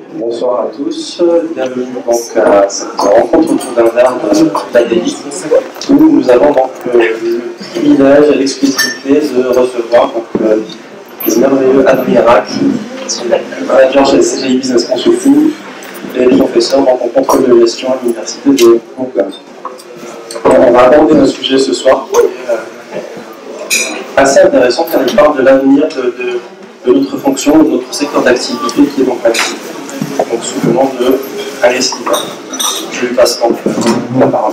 Bonsoir à tous, bienvenue donc à cette rencontre autour d'un arbre d'ADI où nous avons donc le privilège et l'exclusivité de recevoir donc, le merveilleux Adam Yarac, manager chez CGI Business Consulting et professeur donc, en contrôle de gestion à l'université de Bourgogne. On va aborder un sujet ce soir qui est assez intéressant car il parle de l'avenir de notre fonction, de notre secteur d'activité qui est donc l'activité. Donc sous le nom de Alice Liva. Je lui passe donc la parole.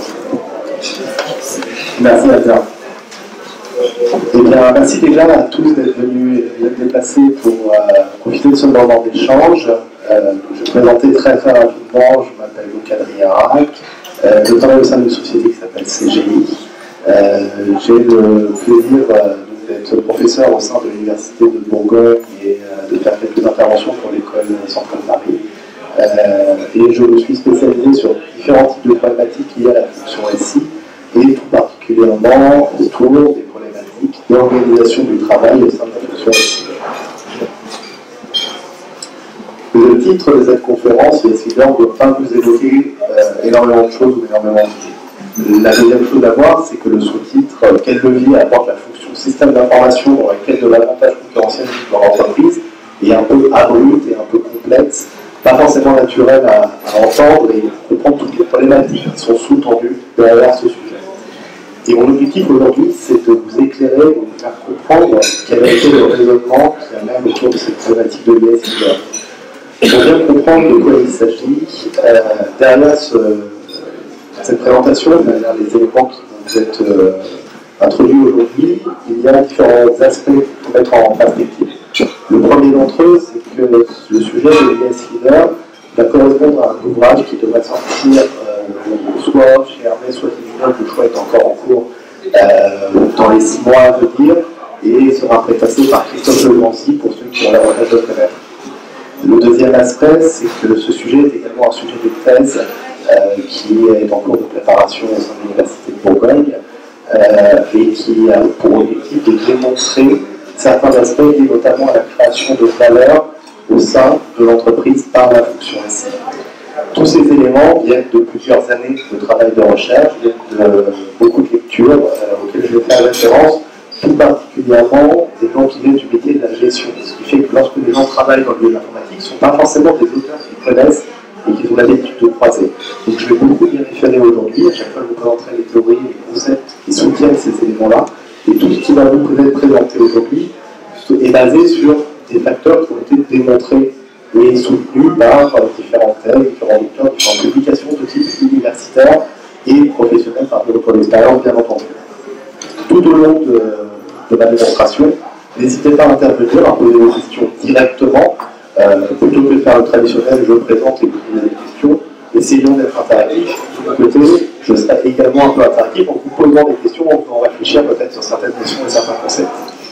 Merci Adrien. Eh bien, merci déjà à tous d'être venus et d'être déplacés pour profiter de ce moment d'échange. Je vais me présenter très rapidement. Je m'appelle Adrien Yarac. Je travaille au sein d'une société qui s'appelle CGI. J'ai le plaisir d'être professeur au sein de l'université de Bourgogne et de faire quelques interventions pour l'école centrale de Paris. Et je me suis spécialisé sur différents types de problématiques liées à la fonction SI et tout particulièrement autour des problématiques d'organisation du travail au sein de la fonction SI. Le titre de cette conférence, les leaders, ne doit pas vous évoquer énormément de choses ou énormément d'idées. La deuxième chose à voir, c'est que le sous-titre « Quel levier apporte la fonction système d'information dans laquelle de l'avantage concurrentiel de leur entreprise » est un peu abrupt et un peu complexe, pas forcément naturel à entendre et comprendre toutes les problématiques qui sont sous-tendues derrière ce sujet. Et mon objectif aujourd'hui, c'est de vous éclairer, de vous faire comprendre quel a été le raisonnement qui amène autour de cette problématique de l'IS. Pour bien comprendre de quoi il s'agit, derrière cette présentation, derrière les éléments qui vont vous être introduits aujourd'hui, il y a différents aspects qu'il faut mettre en perspective. Le premier d'entre eux, c'est que le sujet de l'IS Leader va correspondre à un ouvrage qui devrait sortir soit chez Hermès, soit chez le choix est encore en cours dans les 6 mois à venir et sera préfacé par Christophe Levancy pour ceux qui ont l'avantage de le connaître. Le deuxième aspect, c'est que ce sujet est également un sujet de thèse qui est en cours de préparation au sein de l'Université de Bourgogne et qui a pour objectif de démontrer certains aspects liés notamment à la création de valeur au sein de l'entreprise par la fonction SI. Tous ces éléments viennent de plusieurs années de travail de recherche, viennent de beaucoup de lectures auxquelles je vais faire référence, tout particulièrement des gens qui viennent du métier de la gestion. Ce qui fait que lorsque les gens travaillent dans le milieu de l'informatique, ils ne sont pas forcément des auteurs qui connaissent et qui ont l'habitude de croiser. Donc je vais beaucoup y référer aujourd'hui. À chaque fois, je vous présenterai les théories, les concepts qui soutiennent ces éléments-là. Et tout ce qui va vous être présenté aujourd'hui est basé sur des facteurs qui ont été démontrés et soutenus par différents thèmes, différents auteurs, différentes publications de type universitaire et professionnel par votre expérience, bien entendu. Tout au long de ma démonstration, n'hésitez pas à intervenir, à poser vos questions directement. Plutôt que de faire le traditionnel, je présente et vous posez des questions. Essayons d'être interactifs. De mon côté, je serai également un peu interactif en vous posant des questions, en pouvant réfléchir peut-être sur certaines questions et certains concepts.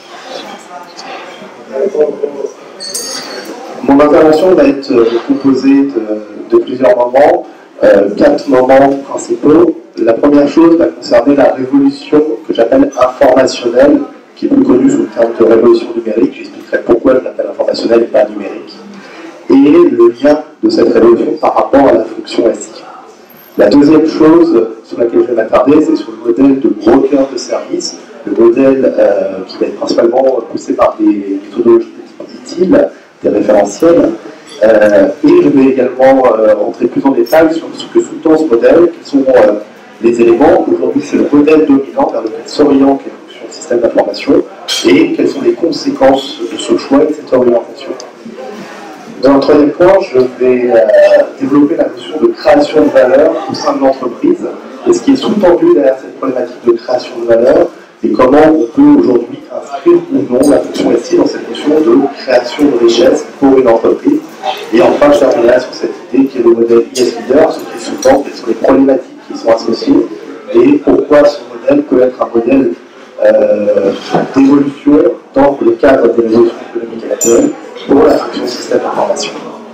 Mon intervention va être composée de plusieurs moments, 4 moments principaux. La première chose va concerner la révolution que j'appelle informationnelle, qui est plus connue sous le terme de révolution numérique. J'expliquerai pourquoi je l'appelle informationnelle et pas numérique. Et le lien de cette révolution par rapport à la fonction SI. La deuxième chose sur laquelle je vais m'attarder, c'est sur le modèle de broker de service, le modèle qui va être principalement poussé par des méthodologies utiles, des référentiels. Et je vais également rentrer plus en détail sur ce que sous-tend ce modèle, quels sont les éléments. Aujourd'hui, c'est le modèle dominant vers lequel s'orientent les fonctions de système d'information et quelles sont les conséquences de ce choix et de cette orientation. Dans un troisième point, je vais développer la notion de création de valeur au sein de l'entreprise et ce qui est sous-tendu derrière cette problématique de création de valeur et comment on peut aujourd'hui inscrire ou non la fonction SI dans cette notion de création de richesse pour une entreprise. Et enfin, je terminerai sur cette idée qui est le modèle IS Leader, ce qui sous-tend, quelles sont les problématiques qui sont associées et pourquoi ce modèle peut être un modèle d'évolution dans le cadre des révolutions économiques actuelles pour la fonction système d'information.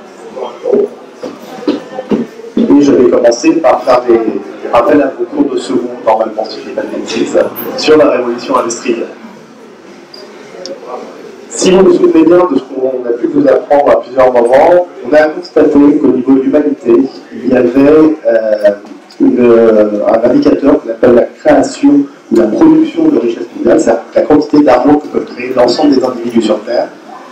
Et je vais commencer par faire des rappels à vos cours de seconde, normalement, si je n'ai pas de bêtises, sur la révolution industrielle. Si vous vous souvenez bien de ce qu'on a pu vous apprendre à plusieurs moments, on a constaté qu'au niveau de l'humanité, il y avait un indicateur qu'on appelle la création ou la production de richesse mondiale, c'est-à-dire la quantité d'argent que peuvent créer l'ensemble des individus sur Terre.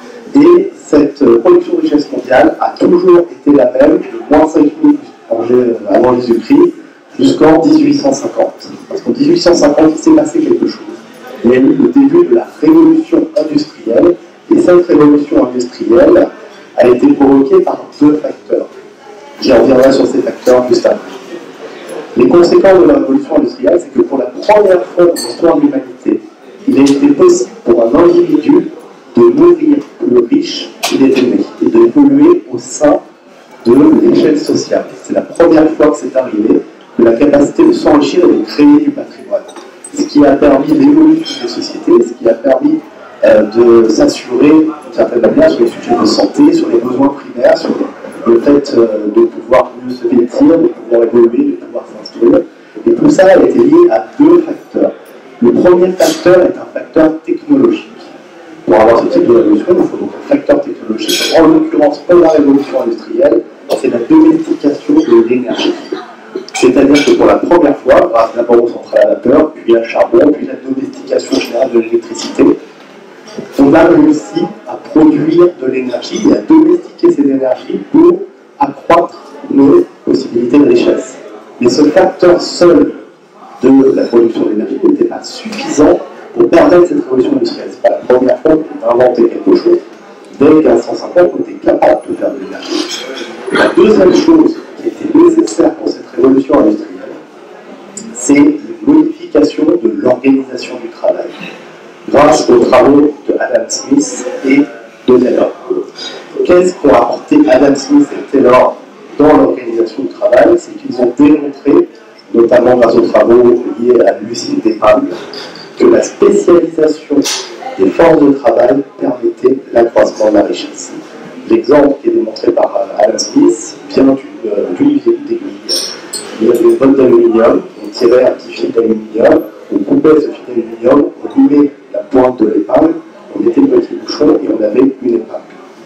Et cette production de richesse mondiale a toujours été la même, de moins 5 000 avant Jésus-Christ jusqu'en 1850. Parce qu'en 1850, il s'est passé quelque chose. Il y a eu le début de la révolution industrielle, et cette révolution industrielle a été provoquée par deux facteurs. J'y reviendrai sur ces facteurs juste après. Les conséquences de la révolution industrielle, c'est que pour la première fois dans l'histoire de l'humanité, il a été possible pour un individu de nourrir le riche qu'il était né, et de évoluer au sein de l'échelle sociale. C'est la première fois que c'est arrivé, que la capacité de s'enrichir et de créer du patrimoine. Ce qui a permis l'évolution des sociétés, ce qui a permis de s'assurer, d'une certaine manière, sur les sujets de santé, sur les besoins primaires, sur le fait de pouvoir mieux se vêtir, de pouvoir évoluer, de pouvoir s'instruire. Et tout ça a été lié à deux facteurs. Le premier facteur est un facteur technologique. Pour avoir ce type de révolution, il faut donc un facteur technologique. En l'occurrence, pour la révolution industrielle, c'est la domestication de l'énergie. C'est-à-dire que pour la première fois, grâce d'abord aux centrales à vapeur, puis à charbon, puis la domestication générale de l'électricité, on a réussi à produire de l'énergie et à domestiquer cette énergie pour accroître nos possibilités de richesse. Mais ce facteur seul de la production d'énergie n'était pas suffisant pour permettre cette révolution industrielle. Ce n'est pas la première fois qu'on a inventé quelque chose. Dès 1550, on était capable de faire de l'énergie. La deuxième chose qui était nécessaire pour cette révolution industrielle, c'est une modification de l'organisation du travail, grâce aux travaux de Adam Smith et de Taylor. Qu'est-ce qu'ont apporté Adam Smith et Taylor dans l'organisation du travail? C'est qu'ils ont démontré, notamment grâce aux travaux liés à l'usine d'épingle, que la spécialisation des forces de travail permettait l'accroissement de la richesse. L'exemple qui est démontré par Adam Smith vient d'une usine d'aiguille. Il y avait une botte d'aluminium, on tirait un petit fil d'aluminium, on coupait ce fil d'aluminium, on allumait la pointe de l'épingle, on mettait le petit bouchon et on avait une épingle.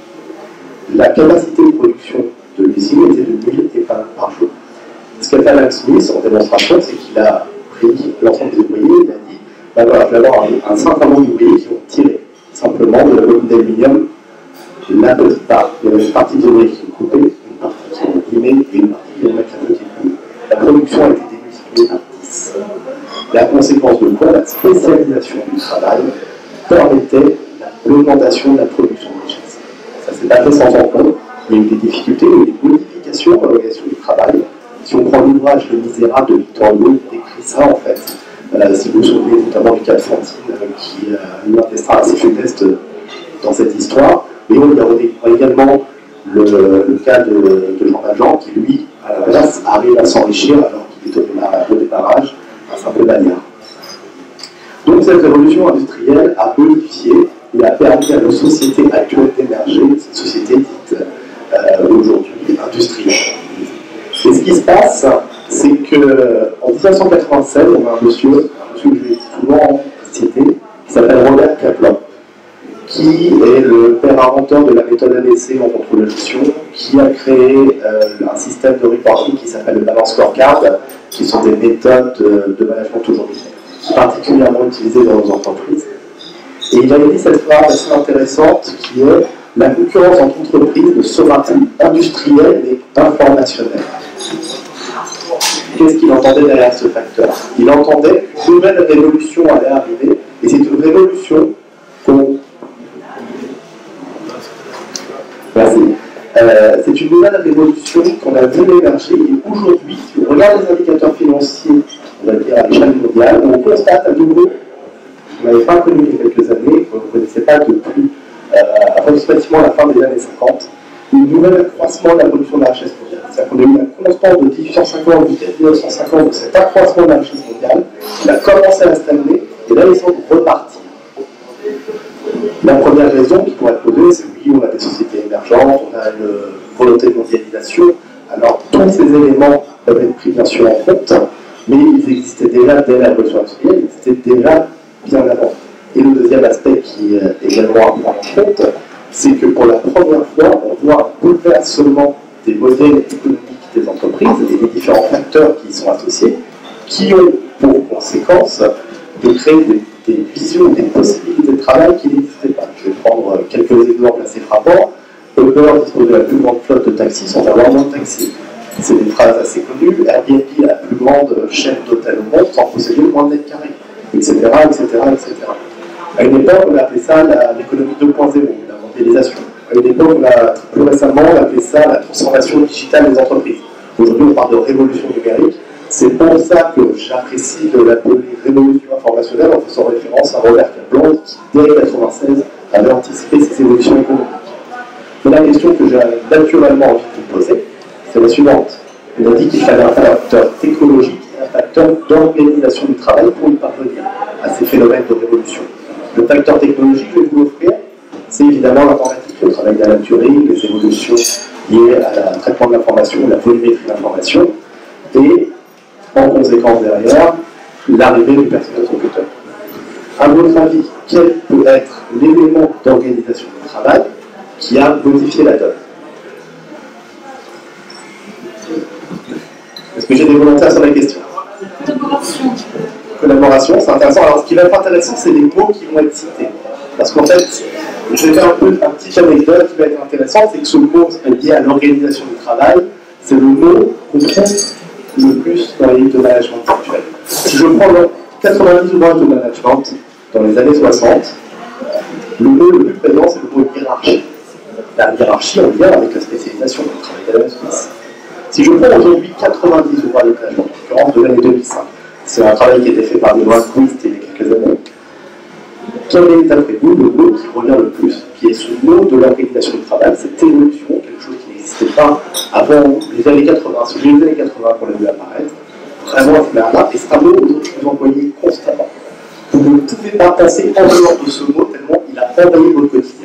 La capacité de production de l'usine était de 1000 épingles par jour. Ce qu'a fait Adam Smith en démonstration, c'est qu'il a pris l'ensemble des ouvriers et il a dit ben voilà, je vais avoir un certain nombre d'ouvriers qui vont tirer simplement de la botte d'aluminium la petite part. Il y avait une partie des ouvriers qui vont couper, une partie qui vont limer et une partie qui vont mettre la petite boule. La production a été démultipliée par 10. La conséquence de quoi? La spécialisation du travail permettait l'augmentation de la production de richesse. Ça ne s'est pas fait sans encombre. Il y a eu des difficultés, il y a eu des modifications dans l'organisation du travail. Si on prend l'ouvrage Les Misérables de Victor Hugo, il décrit ça en fait. Si vous vous souvenez notamment du cas de Fantine, qui a eu un destin assez funeste dans cette histoire. Mais on y a également le cas de Jean Valjean, qui lui, à la place, arrive à s'enrichir alors qu'il est au démarrage un simple bagnard. Donc cette révolution industrielle a modifié et a permis à nos sociétés actuelles d'émerger, cette société dite aujourd'hui industrielle. Et ce qui se passe, c'est qu'en 1996, on a un monsieur que je vais souvent citer, qui s'appelle Robert Kaplan, qui est le père inventeur de la méthode ABC en contrôle de gestion, qui a créé un système de reporting qui s'appelle le Balance Scorecard, qui sont des méthodes de management aujourd'hui particulièrement utilisées dans nos entreprises. Et il a dit cette phrase assez intéressante qui est « La concurrence entre entreprises ne sera plus industrielle mais informationnelle ». Qu'est-ce qu'il entendait derrière ce facteur? Il entendait qu'une nouvelle révolution allait arriver, et c'est une révolution qu'on... Merci. C'est une nouvelle révolution qu'on a vu émerger, et aujourd'hui, si on regarde les indicateurs financiers, on va dire à l'échelle mondiale, on constate à nouveau, on n'avait pas connu il y a quelques années, on ne connaissait pas depuis approximativement la fin des années 50, un nouvel accroissement de la production de la richesse mondiale. C'est-à-dire qu'on a eu une constante de 1850 jusqu'à 1950 de cet accroissement de la richesse mondiale, il a commencé à stagner, et là il semble repartir. La première raison qui pourrait être posée, c'est oui, on a des sociétés émergentes, on a une volonté de mondialisation, alors tous ces éléments peuvent être pris bien sûr en compte, mais ils existaient déjà dès la révolution industrielle, ils existaient déjà bien avant. Et le deuxième aspect qui est également à prendre en compte, c'est que pour la première fois, on voit un bouleversement des modèles économiques des entreprises et des différents facteurs qui y sont associés, qui ont pour conséquence de créer des visions, des possibilités de travail qui n'existaient pas. Je vais prendre quelques exemples assez frappants. Uber dispose de la plus grande flotte de taxis sans avoir moins de taxis. C'est des phrases assez connues. Airbnb est la plus grande chaîne d'hôtels au monde sans posséder moins de mètres carrés, etc., etc., etc. À une époque, on appelait ça l'économie 2.0, la mondialisation. À une époque, plus récemment, on appelait ça la transformation digitale des entreprises. Aujourd'hui, on parle de révolution numérique. C'est pour ça que j'apprécie de l'appeler révolution informationnelle en faisant référence à Robert Kaplan qui, dès 1996, avait anticipé ces évolutions économiques. Mais la question que j'ai naturellement envie de vous poser, c'est la suivante. On a dit qu'il fallait un facteur technologique et un facteur d'organisation du travail pour y parvenir à ces phénomènes de révolution. Le facteur technologique, je vais vous l'offrir, c'est évidemment l'informatique, le travail d'Alan Turing, les évolutions liées à traitement de l'information, la volumétrie de l'information, et en conséquence derrière, l'arrivée du personnel computer. À votre avis, quel peut être l'élément d'organisation du travail qui a modifié la donne? Est-ce que j'ai des volontaires sur la question? Collaboration. Collaboration, c'est intéressant. Alors, ce qui va être intéressant, c'est les mots qui vont être cités. Parce qu'en fait, je vais faire un petit anecdote qui va être intéressant, c'est que ce mot lié à l'organisation du travail, c'est le mot qu'on trouve le plus dans les livres de management actuels. Si je prends 90 ouvrages de management dans les années 60, le mot le plus présent, c'est le mot hiérarchie. La hiérarchie en lien avec la spécialisation du travail d'Adam Smith. Si je prends aujourd'hui 90 ouvrages de management, en l'occurrence de l'année 2005, c'est un travail qui a été fait par Benoît Quist il y a quelques années, quel est, d'après vous, le mot qui revient le plus, qui est ce mot de l'organisation du travail, cette évolution, quelque chose qui n'existait pas avant les années 80, c'est les années 80 qu'on l'a vu apparaître, vraiment à ce moment-là, et c'est un mot aujourd'hui que vous employez constamment. Vous ne pouvez pas passer en dehors de ce mot tellement il a envahi votre quotidien.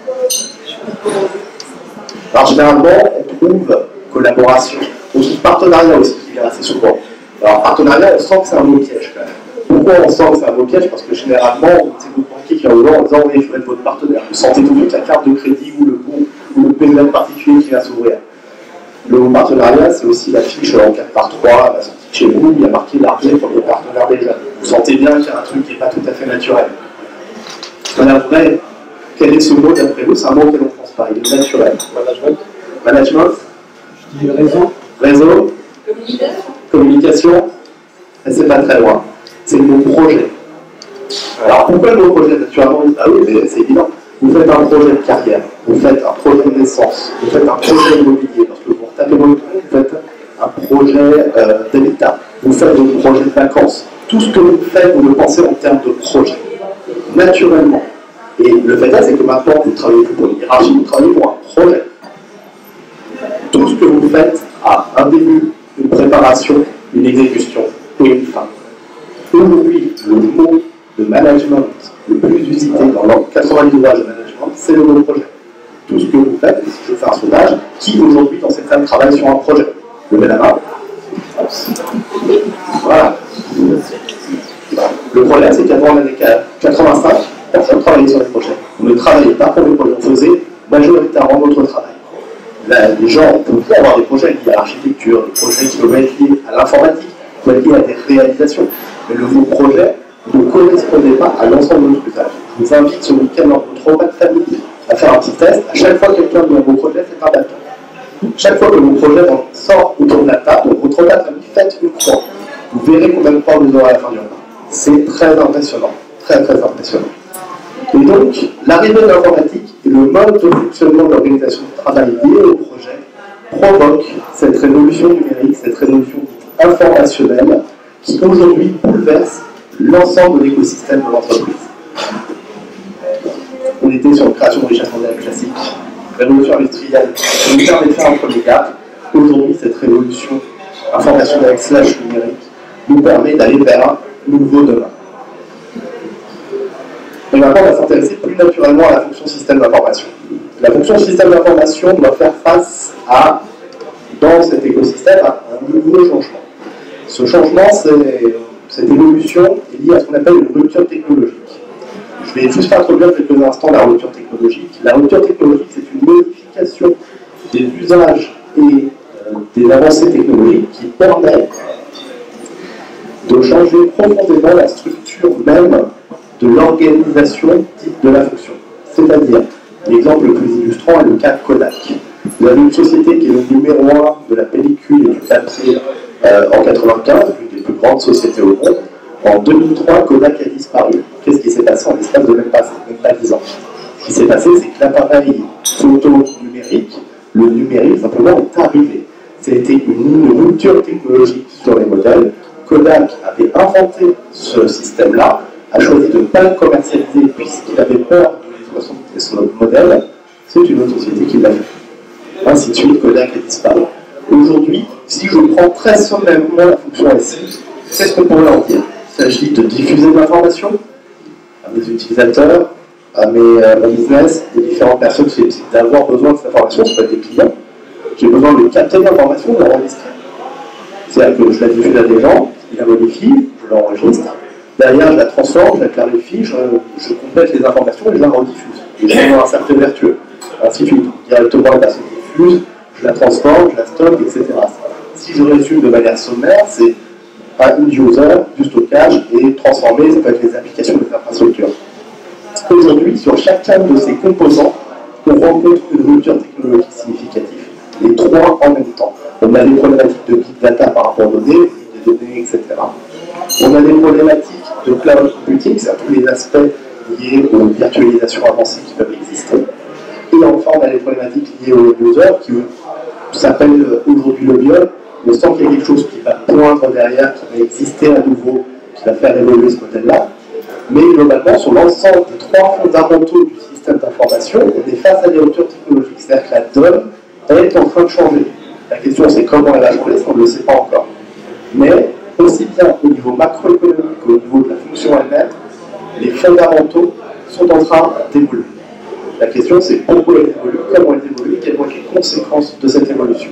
Alors généralement, on trouve collaboration, on trouve partenariat aussi qui vient assez souvent. Alors partenariat, on sent que c'est un mot piège quand même. Pourquoi on sent que c'est un mot piège? Parce que généralement, c'est votre banquier qui vient au en disant oui, je veux être votre partenaire. Vous sentez tout de suite la carte de crédit ou le périmètre particulier qui va s'ouvrir. Le mot partenariat, c'est aussi la fiche en 4x3 à la sortie de chez vous, il y a marqué l'armée premier partenaire déjà. Vous sentez bien qu'il y a un truc qui n'est pas tout à fait naturel. Alors après, quel est ce mot d'après vous? C'est un mot auquel on ne pense pas, il est naturel. Management. Management. Je dis réseau. Réseau. Communication. Communication. C'est pas très loin. C'est le mot projet. Alors pourquoi le mot projet? Naturellement, ah oui, mais c'est évident. Vous faites un projet de carrière, vous faites un projet de naissance, vous faites un projet immobilier, lorsque vous retapez votre nom, vous faites un projet d'habitat, vous faites un projet de vacances. Tout ce que vous faites, vous le pensez en termes de projet, naturellement. Et le fait est, c'est que maintenant, vous ne travaillez plus pour une hiérarchie, vous travaillez pour un projet. Tout ce que vous faites a un début, une préparation, une exécution et une fin. Aujourd'hui, le mot de management le plus usité dans l'ordre 90 ouvrages de management, c'est le mot projet. Tout ce que vous faites, si je fais un sondage, qui aujourd'hui dans cette salle travaille sur un projet? Levez la main. Voilà. Le problème, c'est qu'avant l'année 85, personne ne travaillait sur les projets. On ne travaillait pas pour les projets, on faisait majoritairement notre travail. Là, les gens pouvaient avoir des projets liés à l'architecture, des projets qui peuvent être liés à l'informatique, qui peuvent être liés à des réalisations. Mais le mot projet ne correspondait pas à l'ensemble de notre usage. Je vous invite ce week-end dans votre repas de famille à faire un petit test. À chaque fois que quelqu'un dit un beau projet, faites un bâton. Chaque fois que vos projets sortent autour de la table, donc votre repas de famille, faites une croix. Vous verrez combien de fois vous aurez à la fin du repas. C'est très impressionnant. Très très impressionnant. Et donc, l'arrivée de l'informatique et le mode de fonctionnement de l'organisation du travail lié au projet provoque cette révolution numérique, cette révolution informationnelle qui aujourd'hui bouleverse l'ensemble de l'écosystème de l'entreprise. On était sur une création de richesse mondiale classique, révolution industrielle, qui nous permet de faire un premier gap. Aujourd'hui, cette révolution informationnelle / numérique nous permet d'aller vers un nouveau demain. Et maintenant, on va s'intéresser plus naturellement à la fonction système d'information. La fonction système d'information doit faire face à, dans cet écosystème, à un nouveau changement. Ce changement, cette évolution est liée à ce qu'on appelle une rupture technologique. Je vais juste introduire revenir quelques instants à la rupture technologique. La rupture technologique, c'est une modification des usages et des avancées technologiques qui permettent de changer profondément la structure même de l'organisation dite de la fonction. C'est-à-dire, l'exemple le plus illustrant est le cas Kodak. Vous avez une société qui est le numéro 1 de la pellicule et du papier en 1995, l'une des plus grandes sociétés au monde. En 2003, Kodak a disparu. Qu'est-ce qui s'est passé en l'espace de même pas 10 ans? Ce qui s'est passé, c'est que l'appareil photo numérique, le numérique simplement est arrivé. C'était une rupture technologique sur les modèles. Kodak avait inventé ce système-là, a choisi de ne pas le commercialiser puisqu'il avait peur de les son modèle. C'est une autre société qui l'a fait. Ainsi de suite, Kodak a disparu. Aujourd'hui, si je prends très sommairement la fonction SI, qu'est-ce qu'on pourrait en dire? Il s'agit de diffuser de l'information à mes utilisateurs, à mon business, des différentes personnes susceptibles d'avoir besoin de cette information, ce peut être des clients. J'ai besoin de capter l'information, de l'enregistrer. C'est-à-dire que je la diffuse à des gens, ils la modifient, je l'enregistre. Derrière, je la transforme, je la clarifie, je complète les informations et je la rediffuse. Et je fais un cercle vertueux. Ainsi de suite. Directement, la personne diffuse, je la transforme, je la stocke, etc. Si je résume de manière sommaire, c'est un user, du stockage et transformer, ça peut être les applications des infrastructures. Aujourd'hui, sur chacun de ces composants, on rencontre une rupture technologique significative. Les trois en même temps. On a des problématiques de big data par rapport aux données, des données, etc. On a des problématiques de cloud computing, c'est-à-dire tous les aspects liés aux virtualisations avancées qui peuvent exister. Et enfin, on a les problématiques liées aux users qui s'appellent aujourd'hui le BIOL. On sent qu'il y a quelque chose qui va poindre derrière, qui va exister à nouveau, qui va faire évoluer ce modèle-là. Mais globalement, sur l'ensemble des trois fondamentaux du système d'information, on est face à des ruptures technologiques. C'est-à-dire que la donne est en train de changer. La question, c'est comment elle va changer, ça on ne le sait pas encore. Mais aussi bien au niveau macroéconomique qu'au niveau de la fonction elle-même, les fondamentaux sont en train d'évoluer. La question, c'est pourquoi elles évoluent, comment elles évoluent, quelles vont être les conséquences de cette évolution.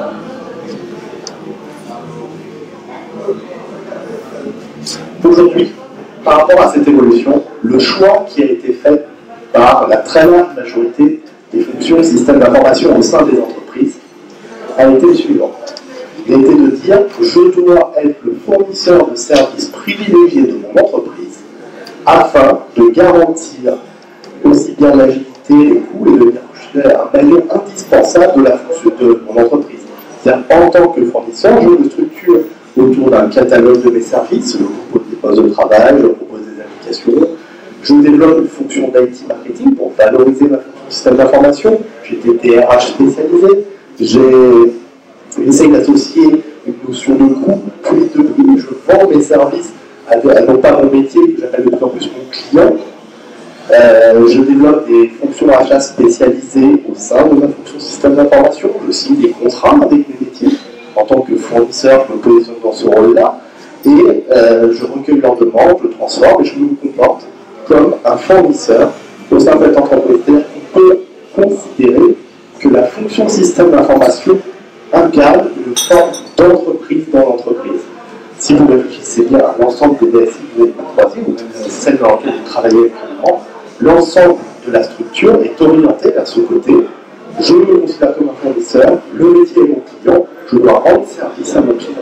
Aujourd'hui, par rapport à cette évolution, le choix qui a été fait par la très large majorité des fonctions et systèmes d'information au sein des entreprises a été le suivant. Il a été de dire que je dois être le fournisseur de services privilégiés de mon entreprise afin de garantir aussi bien l'agilité, les coûts et de devenir un maillon indispensable de la fonction de mon entreprise. C'est-à-dire, en tant que fournisseur, je me structure autour d'un catalogue de mes services, je propose des postes de travail, je propose des applications, je développe une fonction d'IT marketing pour valoriser ma fonction système d'information, j'ai des DRH spécialisés, j'essaie d'associer une notion de coût, puis de prix, je vends mes services à non pas mon métier, que j'appelle de plus en plus mon client. Je développe des fonctions d'achat spécialisées au sein de ma fonction système d'information, je signe des contrats avec mes métiers. En tant que fournisseur, je me positionne dans ce rôle-là, et je recueille leurs demandes, je transforme et je me comporte comme un fournisseur au sein de cette entreprise. C'est-à-dire qu'on peut considérer que la fonction système d'information incarne une forme d'entreprise dans l'entreprise. Si vous réfléchissez bien à l'ensemble des DSI que vous avez croisés, ou même celles dans lesquelles vous travaillez actuellement, l'ensemble de la structure est orienté vers ce côté. Je me considère comme un fournisseur, le métier est mon client, je dois rendre service à mon client.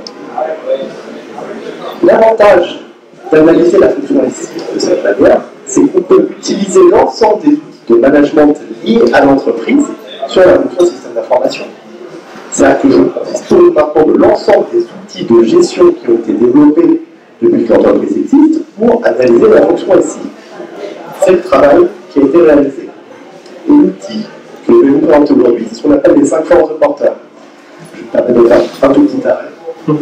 L'avantage d'analyser la fonction SI de cette manière, c'est qu'on peut utiliser l'ensemble des outils de management liés à l'entreprise sur la fonction système d'information. C'est-à-dire que je dispose maintenant de l'ensemble des outils de gestion qui ont été développés depuis que l'entreprise existe pour analyser la fonction SI. C'est le travail qui a été réalisé. Et l'outil que je vais vous présenter aujourd'hui, c'est ce qu'on appelle les 5 forces de porteur. Je me permets de faire un tout petit arrêt.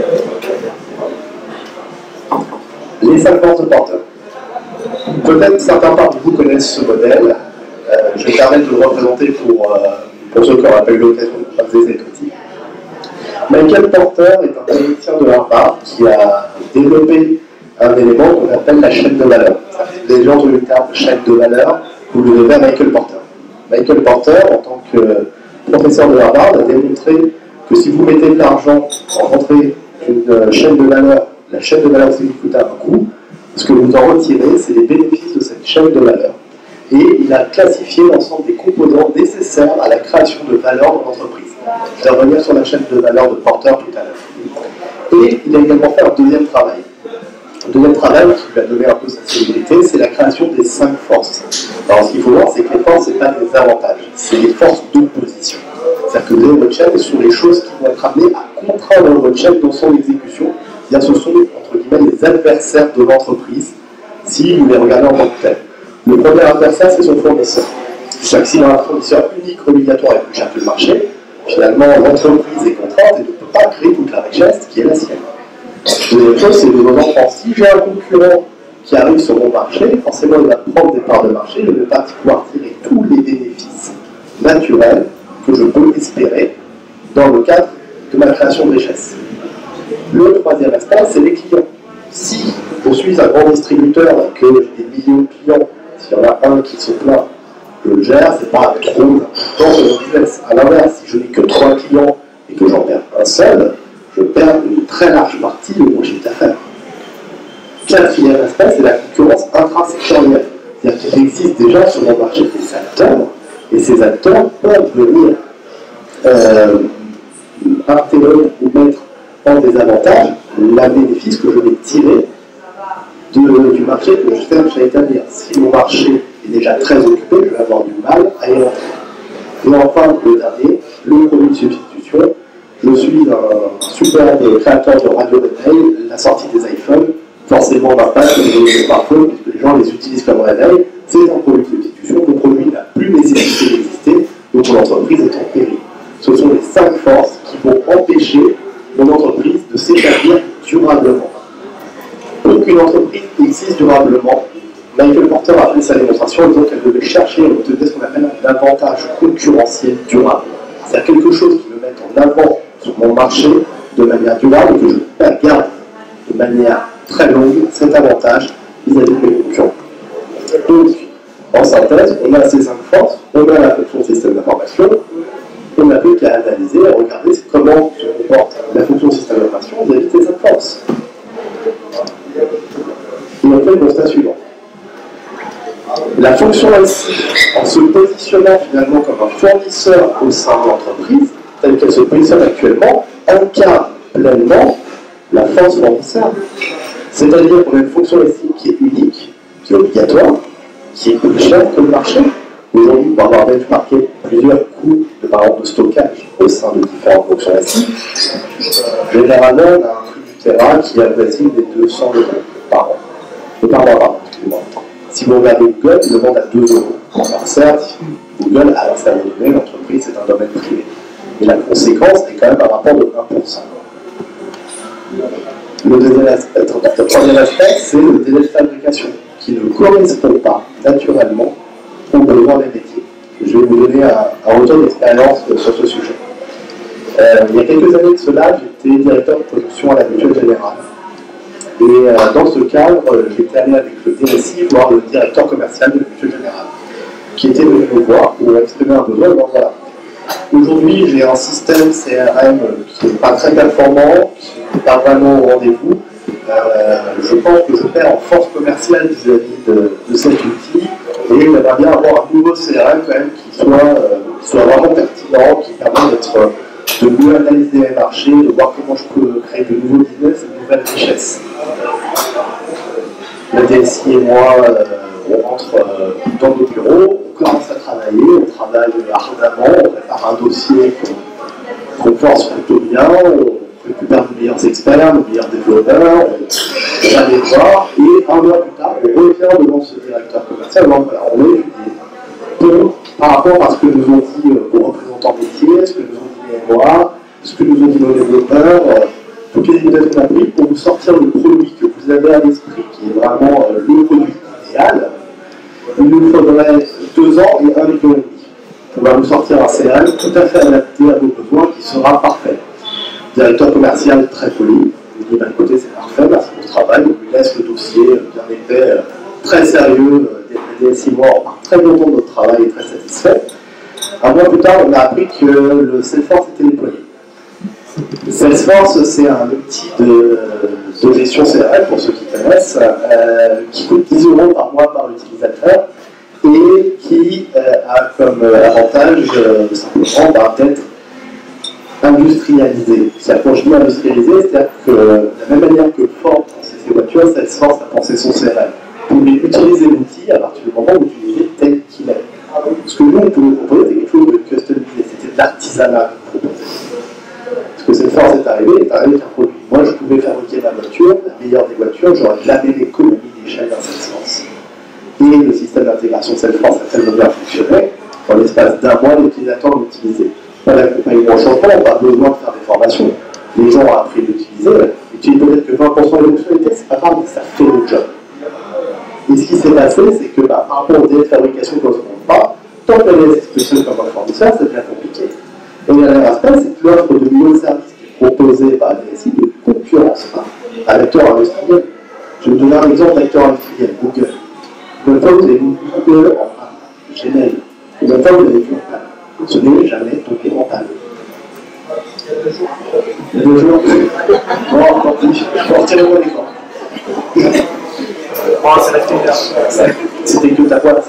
Les 5 forces de porteur. Peut-être certains parmi vous connaissent ce modèle. Je vais me permettre de le représenter pour ceux qui auraient pas eu l'occasion de croiser cet outil. Michael Porter est un théoricien de Harvard qui a développé un élément qu'on appelle la chaîne de valeur. Les gens ont le terme chaîne de valeur, vous le devez à Michael Porter. Michael Porter, en tant que professeur de Harvard, a démontré que si vous mettez de l'argent en rentrée d'une chaîne de valeur, la chaîne de valeur, c'est qu'il coûte un coût, ce que vous en retirez, c'est les bénéfices de cette chaîne de valeur. et il a classifié l'ensemble des composants nécessaires à la création de valeur dans l'entreprise. Je vais revenir sur la chaîne de valeur de Porter tout à l'heure. Et il a également fait un deuxième travail. Le deuxième travail qui lui a donné un peu sa célébrité, c'est la création des 5 forces. Alors ce qu'il faut voir, c'est que les forces, ce n'est pas des avantages, c'est les forces d'opposition. C'est-à-dire que vous avez votre chaîne sur les choses qui vont être amenées à contraindre votre chaîne dans son exécution. C'est-à-dire ce sont, entre guillemets, les adversaires de l'entreprise, si vous les regardez en tant que tel. Le premier adversaire, c'est son fournisseur. C'est-à-dire que s'il a un fournisseur unique, obligatoire et plus cher que le marché, finalement, l'entreprise est contrainte et ne peut pas créer toute la richesse qui est la sienne. Deuxième chose, c'est de vos enfants. Si j'ai un concurrent qui arrive sur mon marché, forcément, il va prendre des parts de marché, je ne vais pas pouvoir tirer tous les bénéfices naturels que je peux espérer dans le cadre de ma création de richesse. Le troisième aspect, c'est les clients. Si je suis un grand distributeur et que j'ai des millions de clients, s'il y en a un qui se plaint, je le gère, c'est pas trop important dans mon business. À l'inverse, si je n'ai que 3 clients et que j'en perds un seul, je perds une très large partie de mon chiffre d'affaires. Quatrième aspect, c'est la concurrence intrasectorielle. C'est-à-dire qu'il existe déjà sur le marché des acteurs, et ces acteurs peuvent venir interrompre ou mettre en désavantage la bénéfice que je vais tirer du marché que je cherche à établir. Si mon marché est déjà très occupé, je vais avoir du mal à y rentrer. Et enfin, le dernier, le produit de substitution. Je suis un super créateur de radio réveil, la sortie des iPhones, forcément d'impact sur les smartphones, puisque les gens les utilisent comme réveil, c'est un produit de substitution, le produit n'a plus nécessité d'exister, donc mon entreprise est en péril. Ce sont les 5 forces qui vont empêcher mon entreprise de s'établir durablement. Pour qu'une entreprise existe durablement, Michael Porter a fait sa démonstration en disant qu'elle devait chercher à obtenir ce qu'on appelle un avantage concurrentiel durable. C'est-à-dire quelque chose qui me mette en avant sur mon marché de manière durable et que je garde de manière très longue cet avantage vis-à-vis de mes concurrents. Donc, en synthèse, on a ces 5 forces, on a la fonction système d'information, on n'a plus qu'à analyser et regarder comment se comporte la fonction système d'information vis-à-vis de ces 5 forces. Et on fait le constat suivant. La fonction SI, en se positionnant finalement comme un fournisseur au sein de l'entreprise, telle qu'elle se positionne actuellement, incarne pleinement la force fournisseur. C'est-à-dire qu'on a une fonction SI qui est unique, qui est obligatoire, qui est plus chère que le marché. Aujourd'hui, pour avoir benchmarké plusieurs coûts par exemple de stockage au sein de différentes fonctions SI, généralement on a un prix du terrain qui avoisine les 200 € par an. Par mois, excusez-moi. Si vous regardez Google, il demande à 2 €. Alors certes, Google, à l'instant donné, l'entreprise c'est un domaine privé. Mais la conséquence est quand même un rapport de 1%. Le troisième aspect, c'est le délai de fabrication, qui ne correspond pas naturellement aux besoins des métiers. Je vais vous donner un retour d'expérience sur ce sujet. Il y a quelques années de cela, j'étais directeur de production à la Mutuelle Générale. Et dans ce cadre, j'étais allé avec le DSI voir le directeur commercial de la Mutuelle Générale, qui était venu me voir pour exprimer un besoin. Donc voilà. Aujourd'hui, j'ai un système CRM qui n'est pas très performant, qui n'est pas vraiment au rendez-vous. Je pense que je perds en force commerciale vis-à-vis de cet outil, et j'aimerais bien avoir un nouveau CRM quand même qui soit vraiment pertinent, qui permet de mieux analyser les marchés, de voir comment je peux créer de nouveaux business et de nouvelles richesses. Le DSI et moi, on rentre dans nos bureaux, on commence à travailler, on travaille ardemment, on prépare un dossier qu'on force plutôt bien, on récupère de meilleurs experts, de meilleurs développeurs, on va les voir, et un mois plus tard, on revient devant ce directeur commercial, donc voilà, on est étudié par rapport à ce que nous ont dit vos représentants métiers, ce que nous ont dit les MOA, ce que nous ont dit nos développeurs, toutes les idées qu'on a prises pour vous sortir le produit que vous avez à l'esprit, qui est vraiment le produit idéal. Il nous faudrait 2 ans et 1,5 million. On va vous sortir un CRM tout à fait adapté à vos besoins qui sera parfait. Directeur commercial très poli, il dit d'un côté c'est parfait, merci pour ce travail, on lui laisse le dossier bien épais, très sérieux, des 6 mois, on part très content de notre travail et très satisfait. Un mois plus tard, on a appris que le Salesforce était déployé. Salesforce, c'est un outil de gestion CRM, pour ceux qui connaissent, qui coûte 10 € par mois par utilisateur et qui a comme avantage simplement d'être industrialisé. C'est-à-dire, quand je dis industrialisé, c'est-à-dire que de la même manière que Ford pensait ses voitures, Salesforce a pensé son CRM. Vous pouvez utiliser l'outil à partir du moment où vous l'utilisez tel qu'il est. Ce que nous, on pouvait proposer, c'est quelque chose de customisé, c'était de l'artisanat qu'on proposait. Parce que Salesforce est arrivé avec un produit. Moi, je pouvais fabriquer ma voiture, la meilleure des voitures, j'aurais jamais l'économie d'échelle d'un Salesforce. Et le système d'intégration Salesforce a tellement bien fonctionné, en l'espace d'un mois, l'utilisateur l'utilisait. Pas d'accompagnement au changement, pas besoin de faire des formations. Les gens ont appris à l'utiliser, utilisent peut-être que 20% des fonctionnalités, c'est pas grave, mais ça fait le job. Et ce qui s'est passé, c'est que par rapport aux délais de fabrication ne correspondent pas, tant que la DSI comme un fournisseur, c'est bien compliqué. Et le dernier aspect, c'est que l'offre de nouveaux services qui est proposée par la DSI ne concurrence pas à l'acteur industriel. Je vais vous donner un exemple d'acteur industriel, Google. Combien de fois vous avez vu Google en panne? Gmail. Combien de fois vous avez vu en panne? Ce n'est jamais tombé en panne. Il y a 2 jours. Bon, encore plus. Je peux retirer mon écran. Bon, c'est la finale. C'était que ta boîte.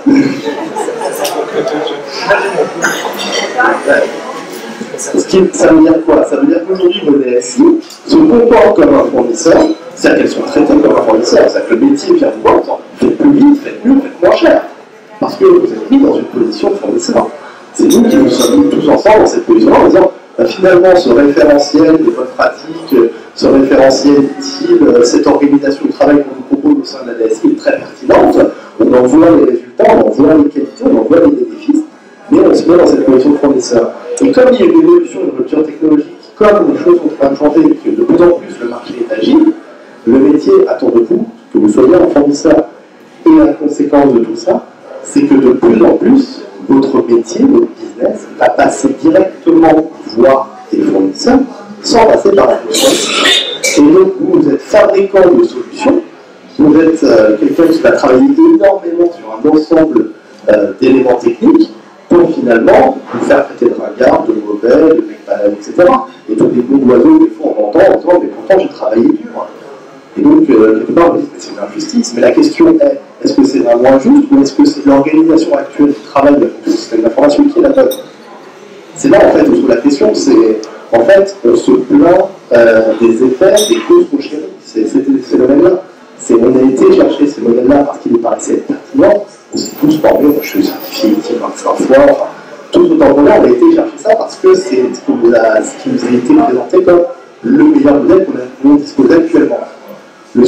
Ça veut dire quoi? Ça veut dire qu'aujourd'hui, vos DSI se comportent comme un fournisseur, c'est-à-dire qu'elles sont traitées comme un fournisseur, c'est-à-dire que le métier vient vous voir en disant faites plus vite, faites mieux, faites moins cher. Parce que vous êtes mis dans une position de fournisseur. C'est nous qui nous sommes mis tous ensemble dans cette position en disant finalement, ce référentiel des bonnes pratiques, ce référentiel utile, cette organisation du travail qu'on vous propose au sein de la DSI est très pertinente. On en voit les résultats, on en voit les qualités, on en voit les bénéfices, mais on se met dans cette position de fournisseur. Et comme il y a une évolution, une rupture technologique, comme les choses sont en train de changer, et que de plus en plus le marché est agile, le métier attend de vous que vous soyez un fournisseur. Et la conséquence de tout ça, c'est que de plus en plus, votre métier, votre business, va passer directement voir des fournisseurs sans passer par la fournisseur. Et donc, vous êtes fabricant de solutions, vous êtes quelqu'un qui va travailler énormément sur un ensemble d'éléments techniques pour finalement vous faire traiter de ringard, de mauvais, de mec malade, etc. Et tous les mots d'oiseaux, des fois, on entend en disant mais pourtant j'ai travaillé dur. Et donc, quelque part, on dit c'est une injustice. Mais la question est, est-ce que c'est vraiment injuste ou est-ce que c'est l'organisation actuelle du travail du système d'information qui est la bonne? C'est là, en fait, où se pose la question. C'est, en fait, on se plaint des effets, des causes recherchées. C'était ces modèles-là. On a été chercher ces modèles-là parce qu'ils nous paraissaient être pertinents. On s'est tous formés. Moi, je suis certifié utile 25 fois. Enfin, tout autant qu'on a été chercher ça parce que c'est ce qui nous a été présenté comme le meilleur modèle qu'on dispose actuellement. Le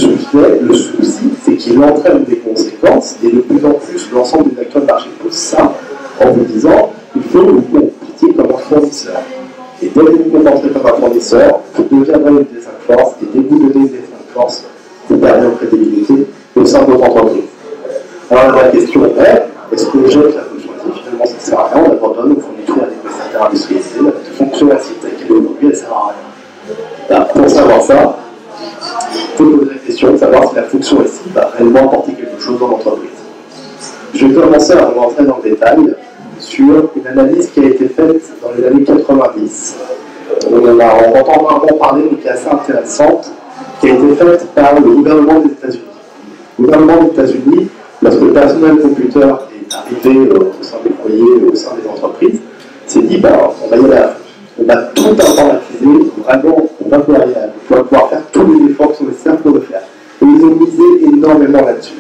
souci, c'est qu'il entraîne des conséquences, et de plus en plus, l'ensemble des acteurs de marché pose ça, en vous disant il faut que vous comportiez comme un fournisseur. Et dès que vous comportez comme un fournisseur, vous deviendrez une des 5 forces, et dès que vous devenez une des 5 forces, vous perdez en crédibilité au sein de votre entreprise. Alors la question est, est-ce que j'ai la fonction active? Finalement, ça ne sert à rien, on abandonne, on fournit à des prestataires industrialisés, la fonction active telle qu'elle est aujourd'hui, elle ne sert à rien. Alors, pour savoir ça, il faut poser la question de savoir si la fonction SI va réellement apporter quelque chose dans l'entreprise. Je vais commencer à rentrer dans le détail sur une analyse qui a été faite dans les années 90. On entend vraiment parler, mais qui est assez intéressante, qui a été faite par le gouvernement des États-Unis. Le gouvernement des États-Unis, lorsque le personnel computer est arrivé au sein des foyers, au sein des entreprises, s'est dit on va y aller à fond. On va tout informatiser, vraiment, on va pouvoir faire tous les efforts qui sont nécessaires pour le faire. Et ils ont misé énormément là-dessus.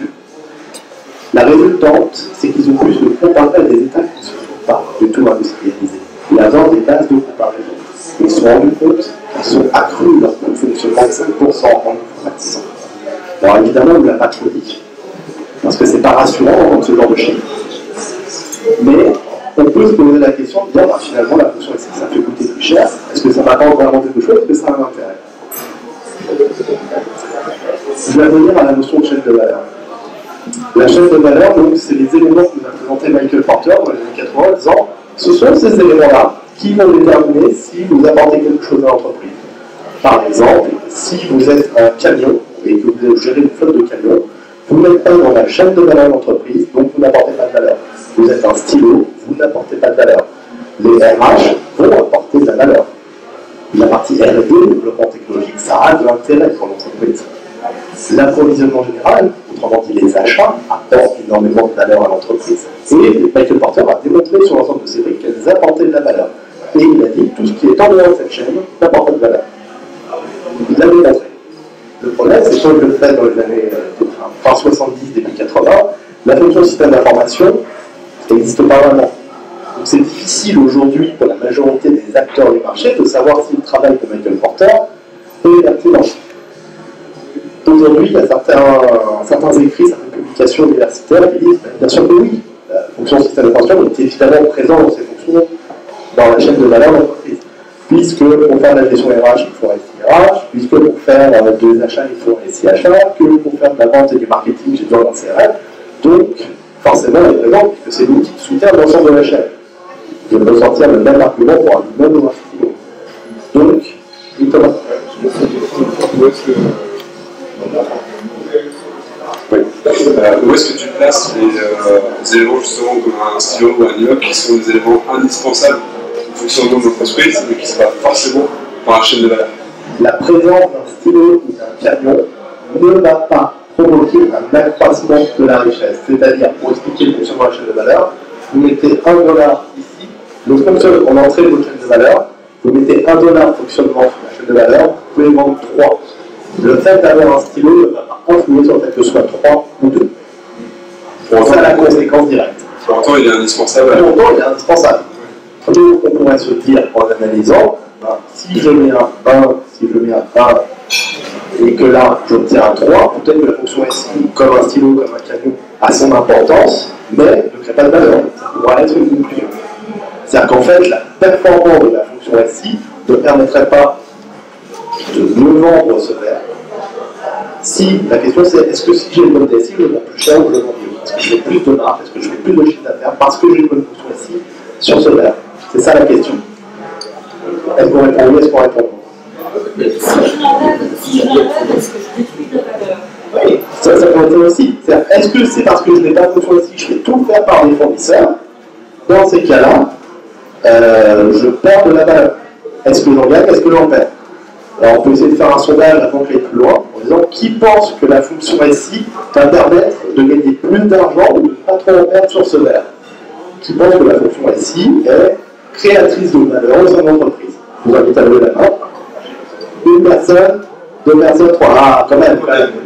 La résultante, c'est qu'ils ont pu se comparer à des États qui ne sont pas du tout industrialisés. Il y a 20 États de comparaison. Ils se sont rendus compte qu'ils ont accru leur coût de fonctionnement de 5% en informatisant. Alors évidemment, on ne l'a pas trop dit, parce que c'est pas rassurant dans ce genre de chiffres. Mais on peut se poser la question de dire finalement la fonction SI, ça fait coûter plus cher. Est-ce que ça m'apporte vraiment quelque chose? Est-ce que ça a un intérêt? Je vais revenir à la notion de chaîne de valeur. La chaîne de valeur, donc, c'est les éléments que nous a présenté Michael Porter dans les années 80 en disant ce sont ces éléments-là qui vont déterminer si vous apportez quelque chose à l'entreprise. Par exemple, si vous êtes un camion et que vous gérez une flotte de camions, vous n'êtes pas dans la chaîne de valeur de l'entreprise, donc vous n'apportez pas de valeur. Vous êtes un stylo, vous n'apportez pas de valeur. Les RH vont apporter de la valeur. La partie R&D, le développement technologique, ça a de l'intérêt pour l'entreprise. L'approvisionnement général, autrement dit les achats, apportent énormément de valeur à l'entreprise. Et Michael Porter a démontré sur l'ensemble de ces briques qu'elles apportaient de la valeur. Et il a dit tout ce qui est en dehors de cette chaîne n'apporte pas de valeur. Il l'a démontré. Le problème, c'est qu'on le fait dans les années fin 70, début 80, la fonction système d'information n'existe pas vraiment. Donc c'est difficile aujourd'hui pour la majorité des acteurs du marché de savoir si le travail de Michael Porter est pertinent. Aujourd'hui, il y a certains écrits, certaines publications universitaires qui disent bien sûr que oui, la fonction système d'information est évidemment présente dans ces fonctions dans la chaîne de valeur de l'entreprise. Puisque pour faire la gestion RH, il faut SIRH, puisque pour faire des achats, il faut SIHA, que pour faire de la vente et du marketing, j'ai besoin d'un CRM. Donc, forcément, elle est présente, puisque c'est l'outil de soutien de l'ensemble de la chaîne. Je peux sortir le même argument pour un même ou un stylo. Donc, Thomas. Oui. Où est-ce que tu places les éléments justement comme un stylo ou un immeuble qui sont des éléments indispensables au fonctionnement de l'entreprise mais qui ne sont pas forcément par la chaîne de valeur? La présence d'un stylo ou d'un camion ne va pas provoquer un accroissement de la richesse. C'est-à-dire, pour expliquer le fonctionnement de la chaîne de valeur, vous mettez $1 ici, le fonctionnement en entrée de votre chaîne de valeur, vous mettez $1 de fonctionnement sur la chaîne de valeur, vous pouvez vendre 3. Le fait d'avoir un stylo ne va pas influer sur le fait que ce soit 3 ou 2. C'est ça la conséquence directe. Pour autant, il est indispensable. Pour autant, il est indispensable. Donc, on pourrait se dire, en analysant, si je mets un 1, si je mets un 1, et que là, j'obtiens un 3, peut-être que la fonction SI, comme un stylo, comme un camion, a son importance, mais ne crée pas de valeur. Ça pourrait être une conclusion. C'est-à-dire qu'en fait, la performance de la fonction SI ne permettrait pas de mieux vendre ce verre. Si la question c'est est-ce que si j'ai une bonne DSI, je vends plus cher ou je vends mieux? Est-ce que je fais plus de marge? Est-ce que je fais plus de chiffre d'affaires parce que j'ai une bonne fonction SI sur ce verre? C'est ça la question. Est-ce qu'on répond oui? Est-ce qu'on répond non? Si je l'enlève, est-ce que je détruis de la valeur? Oui, ça peut être aussi. Est-ce que c'est parce que je n'ai pas de fonction SI, je fais tout faire par les fournisseurs? Dans ces cas-là, je perds de la valeur. Est-ce que j'en gagne? Est-ce que j'en perds? Alors on peut essayer de faire un sondage avant que j'aille plus loin, en disant qui pense que la fonction SI va permettre de gagner plus d'argent ou de ne pas trop en perdre sur ce verre? Qui pense que la fonction SI est créatrice de valeur au sein de l'entreprise? Je vous invite à lever la main. Une personne, 2 personnes, 3. Ah, quand même.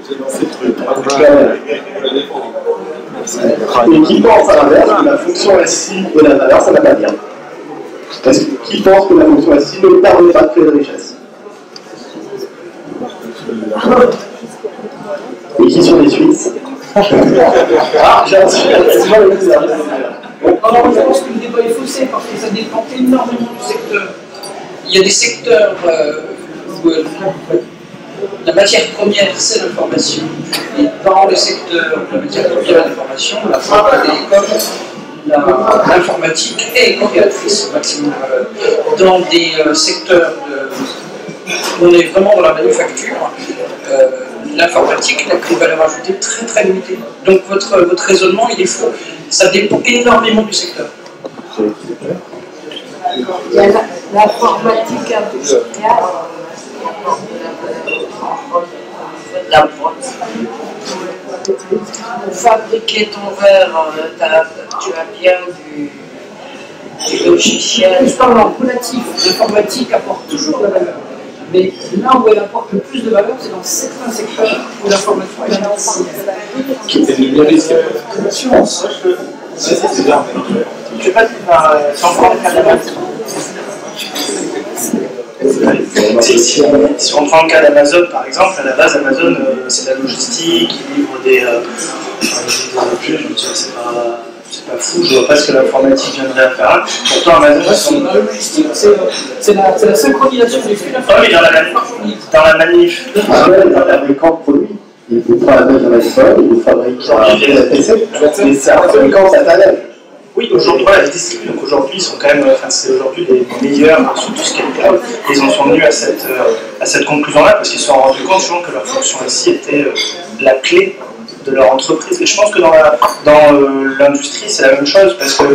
Et qui pense à l'inverse que la fonction SI et la valeur, ça n'a pas de lien? Qui pense que la fonction SI ne permet pas de créer de richesse? Et qui sont les Suisses? Ah, j'ai un alors, je pense que le débat est faussé parce que ça dépend énormément du secteur. Il y a des secteurs où la matière première, c'est l'information. Et dans le secteur de la matière première et l'information, la femme l'informatique est créatrice au maximum de valeur. Dans des secteurs où on est vraiment dans la manufacture, l'informatique n'a pris de valeur ajoutée très très limitée. Donc votre raisonnement, il est faux. Ça dépend énormément du secteur. Il y a l'informatique industrielle. La boîte. Pour fabriquer ton verre, tu as bien du logiciel. Je parle en relatif. L'informatique apporte toujours de la valeur. Mais là où elle apporte le plus de valeur, c'est dans certains secteurs où l'information est indispensable. Qui est le numérique. L'assurance. C'est bien. Je sais pas si on prend le cas d'Amazon. Si on prend le cas d'Amazon, par exemple, à la base, Amazon, c'est la logistique, ils livrent des objets, je veux dire, c'est pas fou, je vois pas ce que l'informatique viendrait à faire. Pourtant, Amazon, la logistique, c'est la synchronisation des flux d'informations. Dans la manif. Un fabricant de produits. Il vous fabrique un iPhone, il vous fabrique un PC, mais c'est un fabricant matériel. Oui, aujourd'hui, voilà, ils distribuent. Donc aujourd'hui, ils sont quand même, c'est aujourd'hui les meilleurs sur tout ce qui est cloud. Ils en sont venus à cette conclusion-là parce qu'ils se sont rendus compte souvent que leur fonction ici était la clé de leur entreprise. Et je pense que dans l'industrie, c'est la même chose parce que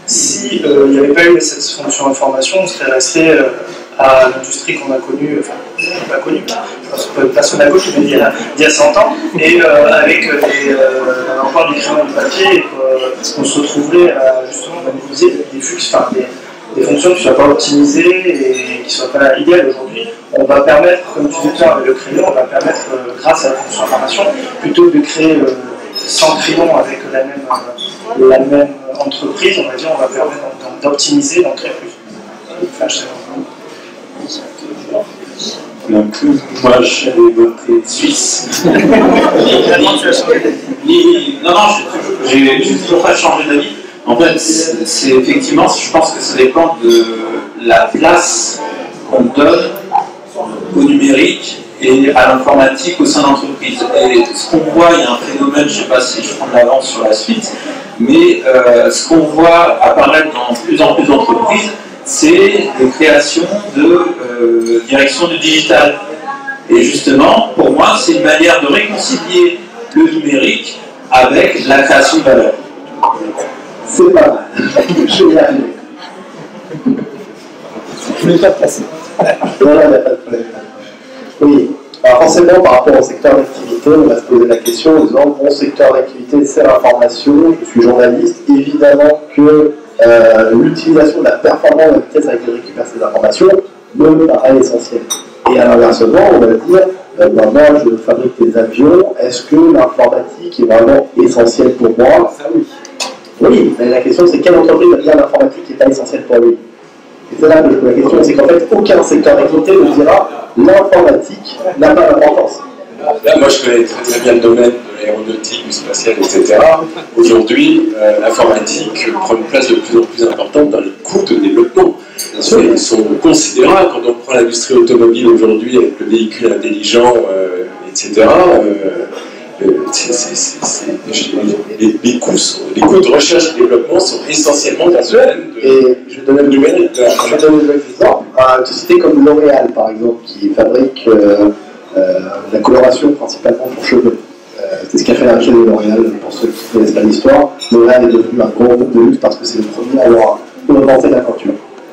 si il n'y avait pas eu cette fonction information, on serait resté à l'industrie qu'on a connue, enfin, n'ai pas connu, je pense que personne n'a connu, mais il y a 100 ans, et avec encore du crayon et du papier, on se retrouverait à justement manipuler des flux, enfin des fonctions qui ne soient pas optimisées et qui ne soient pas idéales aujourd'hui. On va permettre, comme tu disais avec le crayon, on va permettre, grâce à la fonction information, plutôt de créer 100 crayons avec la même entreprise, on va dire, on va permettre d'optimiser, d'en créer plus. Enfin, Donc, moi, je vais voter Suisse. Finalement, tu as changé d'avis. Non, j'ai toujours pas changé d'avis. En fait, c'est effectivement, je pense que ça dépend de la place qu'on donne au numérique et à l'informatique au sein d'entreprise. Et ce qu'on voit, il y a un phénomène, je ne sais pas si je prends de l'avance sur la suite, mais ce qu'on voit apparaître dans plus en plus d'entreprises, c'est des créations de direction du digital. Et justement, pour moi, c'est une manière de réconcilier le numérique avec la création de valeur. C'est pas mal. Je vais y arriver. Je ne l'ai pas placé. Voilà, il n'y a pas de problème. Oui. Alors forcément, par rapport au secteur d'activité, on va se poser la question en disant, mon secteur d'activité, c'est l'information, je suis journaliste, évidemment que l'utilisation de la performance, de la vitesse avec laquelle je récupère ces informations, me paraît essentielle. Et à l'inversement, on va dire, moi je fabrique des avions, est-ce que l'informatique est vraiment essentielle pour moi? Ça oui. Oui, mais la question c'est quelle entreprise va dire l'informatique n'est pas essentielle pour lui? Et c'est là que je pose la question, c'est qu'en fait aucun secteur d'activité ne dira l'informatique n'a pas d'importance. Là, moi, je connais très très bien le domaine de l'aéronautique, du spatial, etc. Aujourd'hui, l'informatique prend une place de plus en plus importante dans les coûts de développement. Ils sont considérables quand on prend l'industrie automobile aujourd'hui avec le véhicule intelligent, etc. Les coûts de recherche et développement sont essentiellement dans ce domaine. Et je vais donner deux exemples. Une société comme L'Oréal, par exemple, qui fabrique la coloration principalement pour cheveux. C'est ce qui a fait la richesse de L'Oréal, pour ceux qui ne connaissent pas l'histoire. L'Oréal est devenu un gros groupe de luxe parce que c'est le premier à avoir inventé la peinture.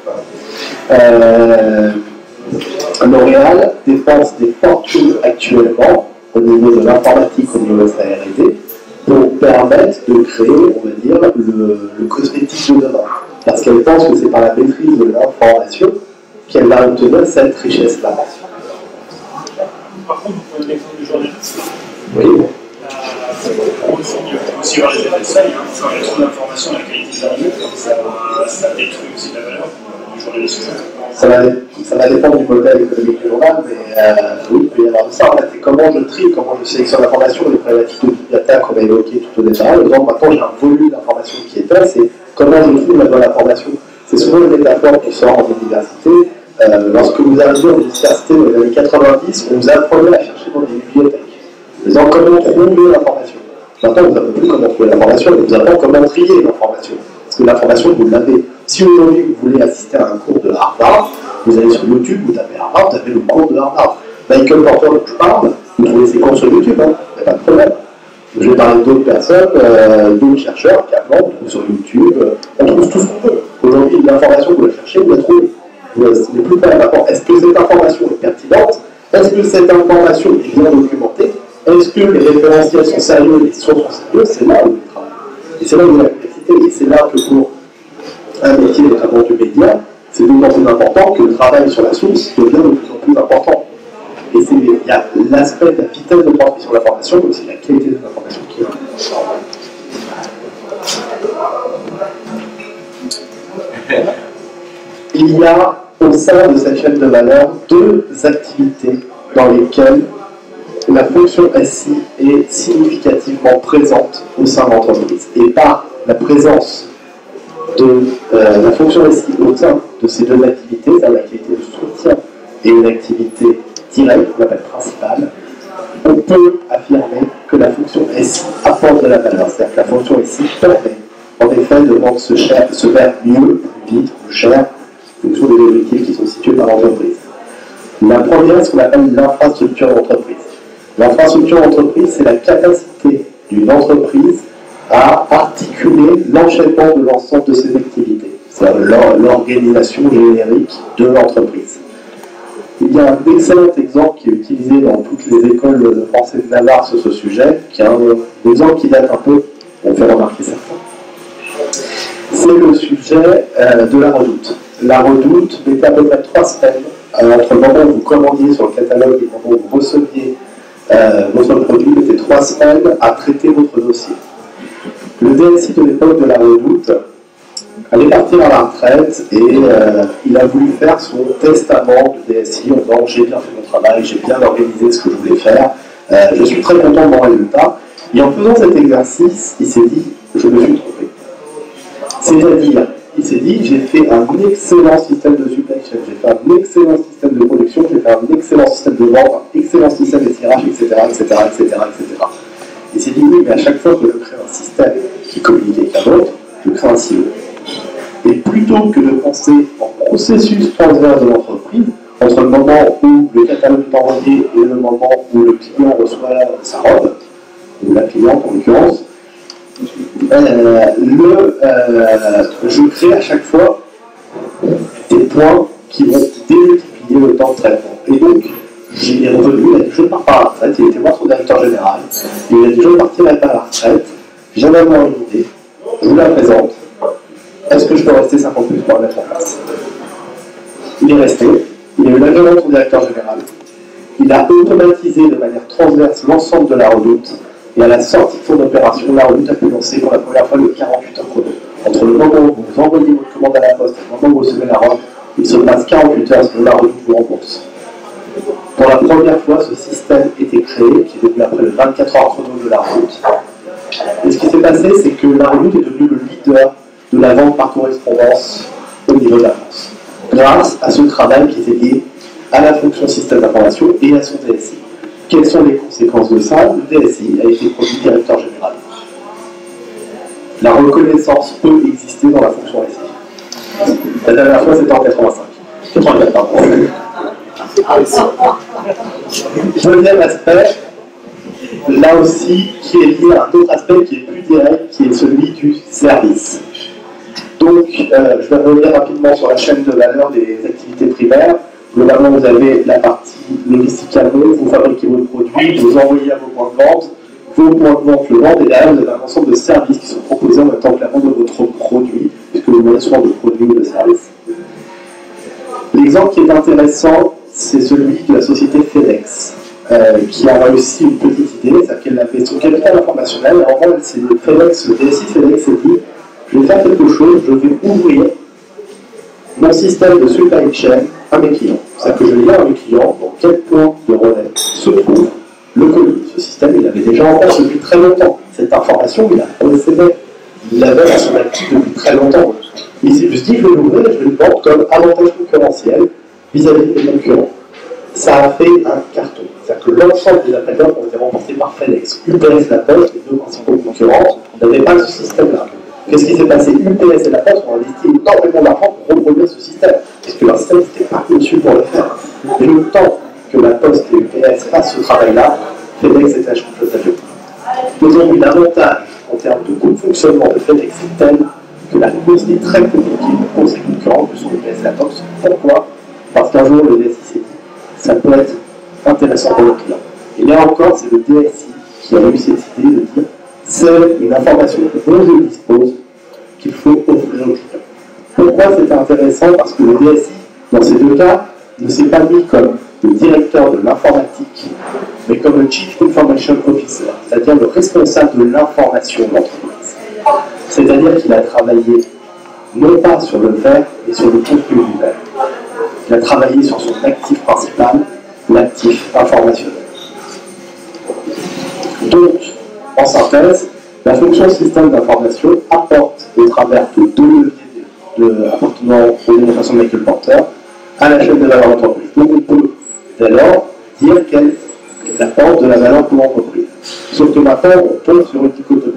L'Oréal dépense des fortunes actuellement au niveau de l'informatique, au niveau de sa R&D, pour permettre de créer, on va dire, le cosmétique de demain. Parce qu'elle pense que c'est par la maîtrise de l'information qu'elle va obtenir cette richesse-là. Par contre, vous pouvez l'exemple du journaliste. Oui. Il faut aussi voir les effets de seuil. Quand il y a trop d'informations, la qualité de l'info, ça détruit aussi la valeur du journaliste. Ça va dépendre du modèle économique du journal, mais oui, il peut y avoir de ça. En fait, c'est comment je trie, comment je sélectionne l'information, les problématiques de big data qu'on a évoquées tout au départ. Donc maintenant, j'ai un volume d'informations qui est fait, c'est comment je trouve la bonne information. C'est souvent une métaphore qui sort en université. Lorsque vous arrivez en université dans les années 90, on vous apprenait à chercher dans les bibliothèques. En disant comment trouver l'information. Maintenant, vous n'avez plus comment trouver l'information, mais vous apprenez comment trier l'information. Parce que l'information, vous l'avez. Si aujourd'hui vous voulez assister à un cours de Harvard, vous allez sur YouTube, vous tapez Harvard, vous tapez le cours de Harvard. Michael Porter, dont je parle, vous trouvez ses cours sur YouTube, il n'y a pas de problème. Je vais parler d'autres personnes, d'autres chercheurs, carrément, on trouve sur YouTube, on trouve tout ce qu'on veut. Aujourd'hui, l'information, vous la cherchez, vous la trouvez. Ce n'est plus pas important. Est-ce que cette information est pertinente? Est-ce que cette information est bien documentée? Est-ce que les référentiels sont sérieux, les sources sont sérieuses? C'est là où il travaille. Et c'est là où il y a la complexité. Et c'est là que pour un métier notamment du média, c'est d'autant plus important que le travail sur la source devient de plus en plus important. Et il y a l'aspect de la vitesse de transmission de l'information, mais aussi la qualité de l'information qui est. Il y a au sein de cette chaîne de valeur deux activités dans lesquelles la fonction SI est significativement présente au sein de l'entreprise. Et par la présence de la fonction SI au sein de ces deux activités, c'est l'activité de soutien et une activité directe, qu'on appelle principale, on peut affirmer que la fonction SI apporte de la valeur. C'est-à-dire que la fonction SI permet en effet de rendre ce faire mieux, plus vite, plus cher, en fonction des objectifs qui sont situés par l'entreprise. La première, c'est ce qu'on appelle l'infrastructure d'entreprise. L'infrastructure d'entreprise, c'est la capacité d'une entreprise à articuler l'enchaînement de l'ensemble de ses activités, c'est-à-dire l'organisation générique de l'entreprise. Il y a un excellent exemple qui est utilisé dans toutes les écoles de français de Navarre sur ce sujet, qui est un exemple qui date un peu, on fait remarquer certains. C'est le sujet de la Redoute. La Redoute mettait à peu près 3 semaines entre le moment où vous commandiez sur le catalogue et le moment où vous receviez votre produit, mettait 3 semaines à traiter votre dossier. Le DSI de l'époque de la Redoute allait partir à la retraite et il a voulu faire son testament de DSI en disant j'ai bien fait mon travail, j'ai bien organisé ce que je voulais faire, je suis très content de mon résultat. Et en faisant cet exercice, il s'est dit je me suis trompé. C'est-à-dire, il s'est dit j'ai fait un excellent système de supply chain, j'ai fait un excellent système de production, j'ai fait un excellent système de vente, un excellent système de tirage, etc. Il s'est dit oui, mais à chaque fois que je crée un système qui communique avec un autre, je crée un silo. Et plutôt que de penser en processus transverse de l'entreprise, entre le moment où le catalogue est envoyé et le moment où le client reçoit sa robe, ou la cliente en l'occurrence, je crée à chaque fois des points qui vont démultiplier le temps de traitement. Et donc, j'ai revenu, il a dit je pars par la retraite, il était voir son directeur général, il a dit je partirai par la retraite, j'ai vraiment une idée, je vous la présente. Est-ce que je peux rester 50 plus pour la mettre en place? Il est resté, il a eu l'agrément de son directeur général, il a automatisé de manière transverse l'ensemble de la Redoute, et à la sortie de son opération, la Redoute a pu lancer pour la première fois le 48 heures chrono. Entre le moment où vous envoyez votre commande à la poste et le moment où vous recevez la robe, il se passe 48 heures, sinon la Redoute vous rembourse. Pour la première fois, ce système était créé, qui est devenu après le 24 heures chrono de la Redoute. Et ce qui s'est passé, c'est que la Redoute est devenue le leader de la vente par correspondance au niveau de la France, grâce à ce travail qui était lié à la fonction système d'information et à son DSI. Quelles sont les conséquences de ça? Le DSI a été produit directeur général. La reconnaissance peut exister dans la fonction SI. La dernière fois, c'était en 85. 84, pardon. Deuxième aspect, là aussi, qui est lié à un autre aspect qui est plus direct, qui est celui du service. Donc, je vais revenir rapidement sur la chaîne de valeur des activités primaires. Globalement, vous avez la partie logistique amont, vous fabriquez vos produits, vous envoyez à vos points de vente, vos points de vente le vendent, et derrière, vous avez un ensemble de services qui sont proposés en même temps que la vente de votre produit, puisque vous voulez soit de produits ou de services. L'exemple qui est intéressant, c'est celui de la société FedEx, qui a réussi une petite idée, c'est-à-dire qu'elle avait son capital informationnel, et en gros, FedEx, le DSI de FedEx s'est dit je vais faire quelque chose, je vais ouvrir mon système de supply chain à mes clients. C'est-à-dire que je vais dire à mes clients dans quel point de relais se trouve le colis. Ce système, il avait déjà en place depuis très longtemps. Cette information, il la possédait. Il l'avait à son actif depuis très longtemps. Il s'est juste dit, je vais l'ouvrir et je vais le vendre comme avantage concurrentiel vis-à-vis des concurrents. Ça a fait un carton. C'est-à-dire que l'ensemble des appels d'offres ont été remportés par FedEx. UPS, La Poste, les deux principaux concurrents, n'avaient pas ce système-là. Qu'est-ce qui s'est passé? UPS et La Poste ont investi énormément d'argent pour reproduire ce système, parce que leur système n'était pas conçu pour le faire. Et le temps que La Poste et UPS fassent ce travail-là, FedEx était à champion d'avion. Aujourd'hui, l'avantage en termes de coût de fonctionnement de FedEx est tel que la cause est très compliquée pour ses concurrents que sont UPS et La Poste. Pourquoi? Parce qu'un jour, le DSI s'est dit, ça peut être intéressant pour le client. Et là encore, c'est le DSI qui a eu cette idée de dire, c'est une information dont je dispose qu'il faut offrir au client. Pourquoi c'est intéressant? Parce que le DSI, dans ces deux cas, ne s'est pas mis comme le directeur de l'informatique, mais comme le Chief Information Officer, c'est-à-dire le responsable de l'information de l'entreprise. C'est-à-dire qu'il a travaillé non pas sur le verre, mais sur le contenu du verre. Il a travaillé sur son actif principal, l'actif informationnel. Donc, en synthèse, la fonction système d'information apporte, au travers de deux leviers appartenant aux démonstrations de Michael Porter, à la chaîne de valeur d'entreprise. Donc on peut, dès lors, dire qu'elle apporte de la valeur pour l'entreprise. Sauf que maintenant, on tombe sur une dichotomie.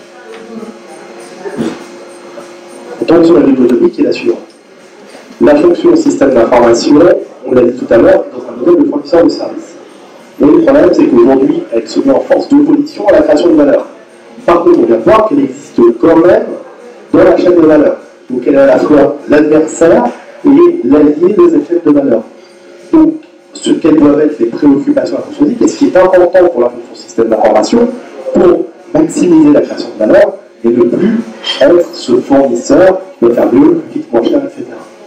On tombe sur une dichotomie qui est la suivante. La fonction système d'information, on l'a dit tout à l'heure, est dans un modèle de fournisseur de services. Mais le problème, c'est qu'aujourd'hui, elle se met en force d'opposition à la création de valeur. Par contre, on vient voir qu'elle existe quand même dans la chaîne de valeur. Donc elle est à la fois l'adversaire et l'allié des effets de valeur. Donc, sur quelles doivent être les préoccupations de la fonction et ce qui est important pour la fonction système d'information pour maximiser la création de valeur et ne plus être ce fournisseur qui doit faire mieux, plus vite, moins cher, etc.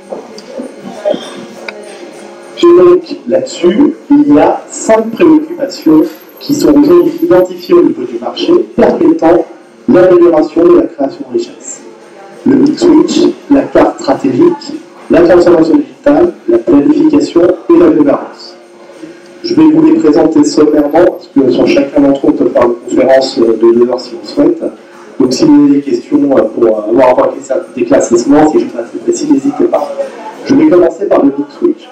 Et donc là-dessus, il y a 5 préoccupations qui sont aujourd'hui identifiées au niveau du marché, permettant l'amélioration de la création de richesse. Le big switch, la carte stratégique, la transformation digitale, la planification et la gouvernance. Je vais vous les présenter sommairement, parce que sur chacun d'entre eux, on peut faire une conférence de 2 heures si on souhaite. Donc si vous avez des questions pour avoir des classissements, si je suis assez précis, n'hésitez pas. Je vais commencer par le big switch.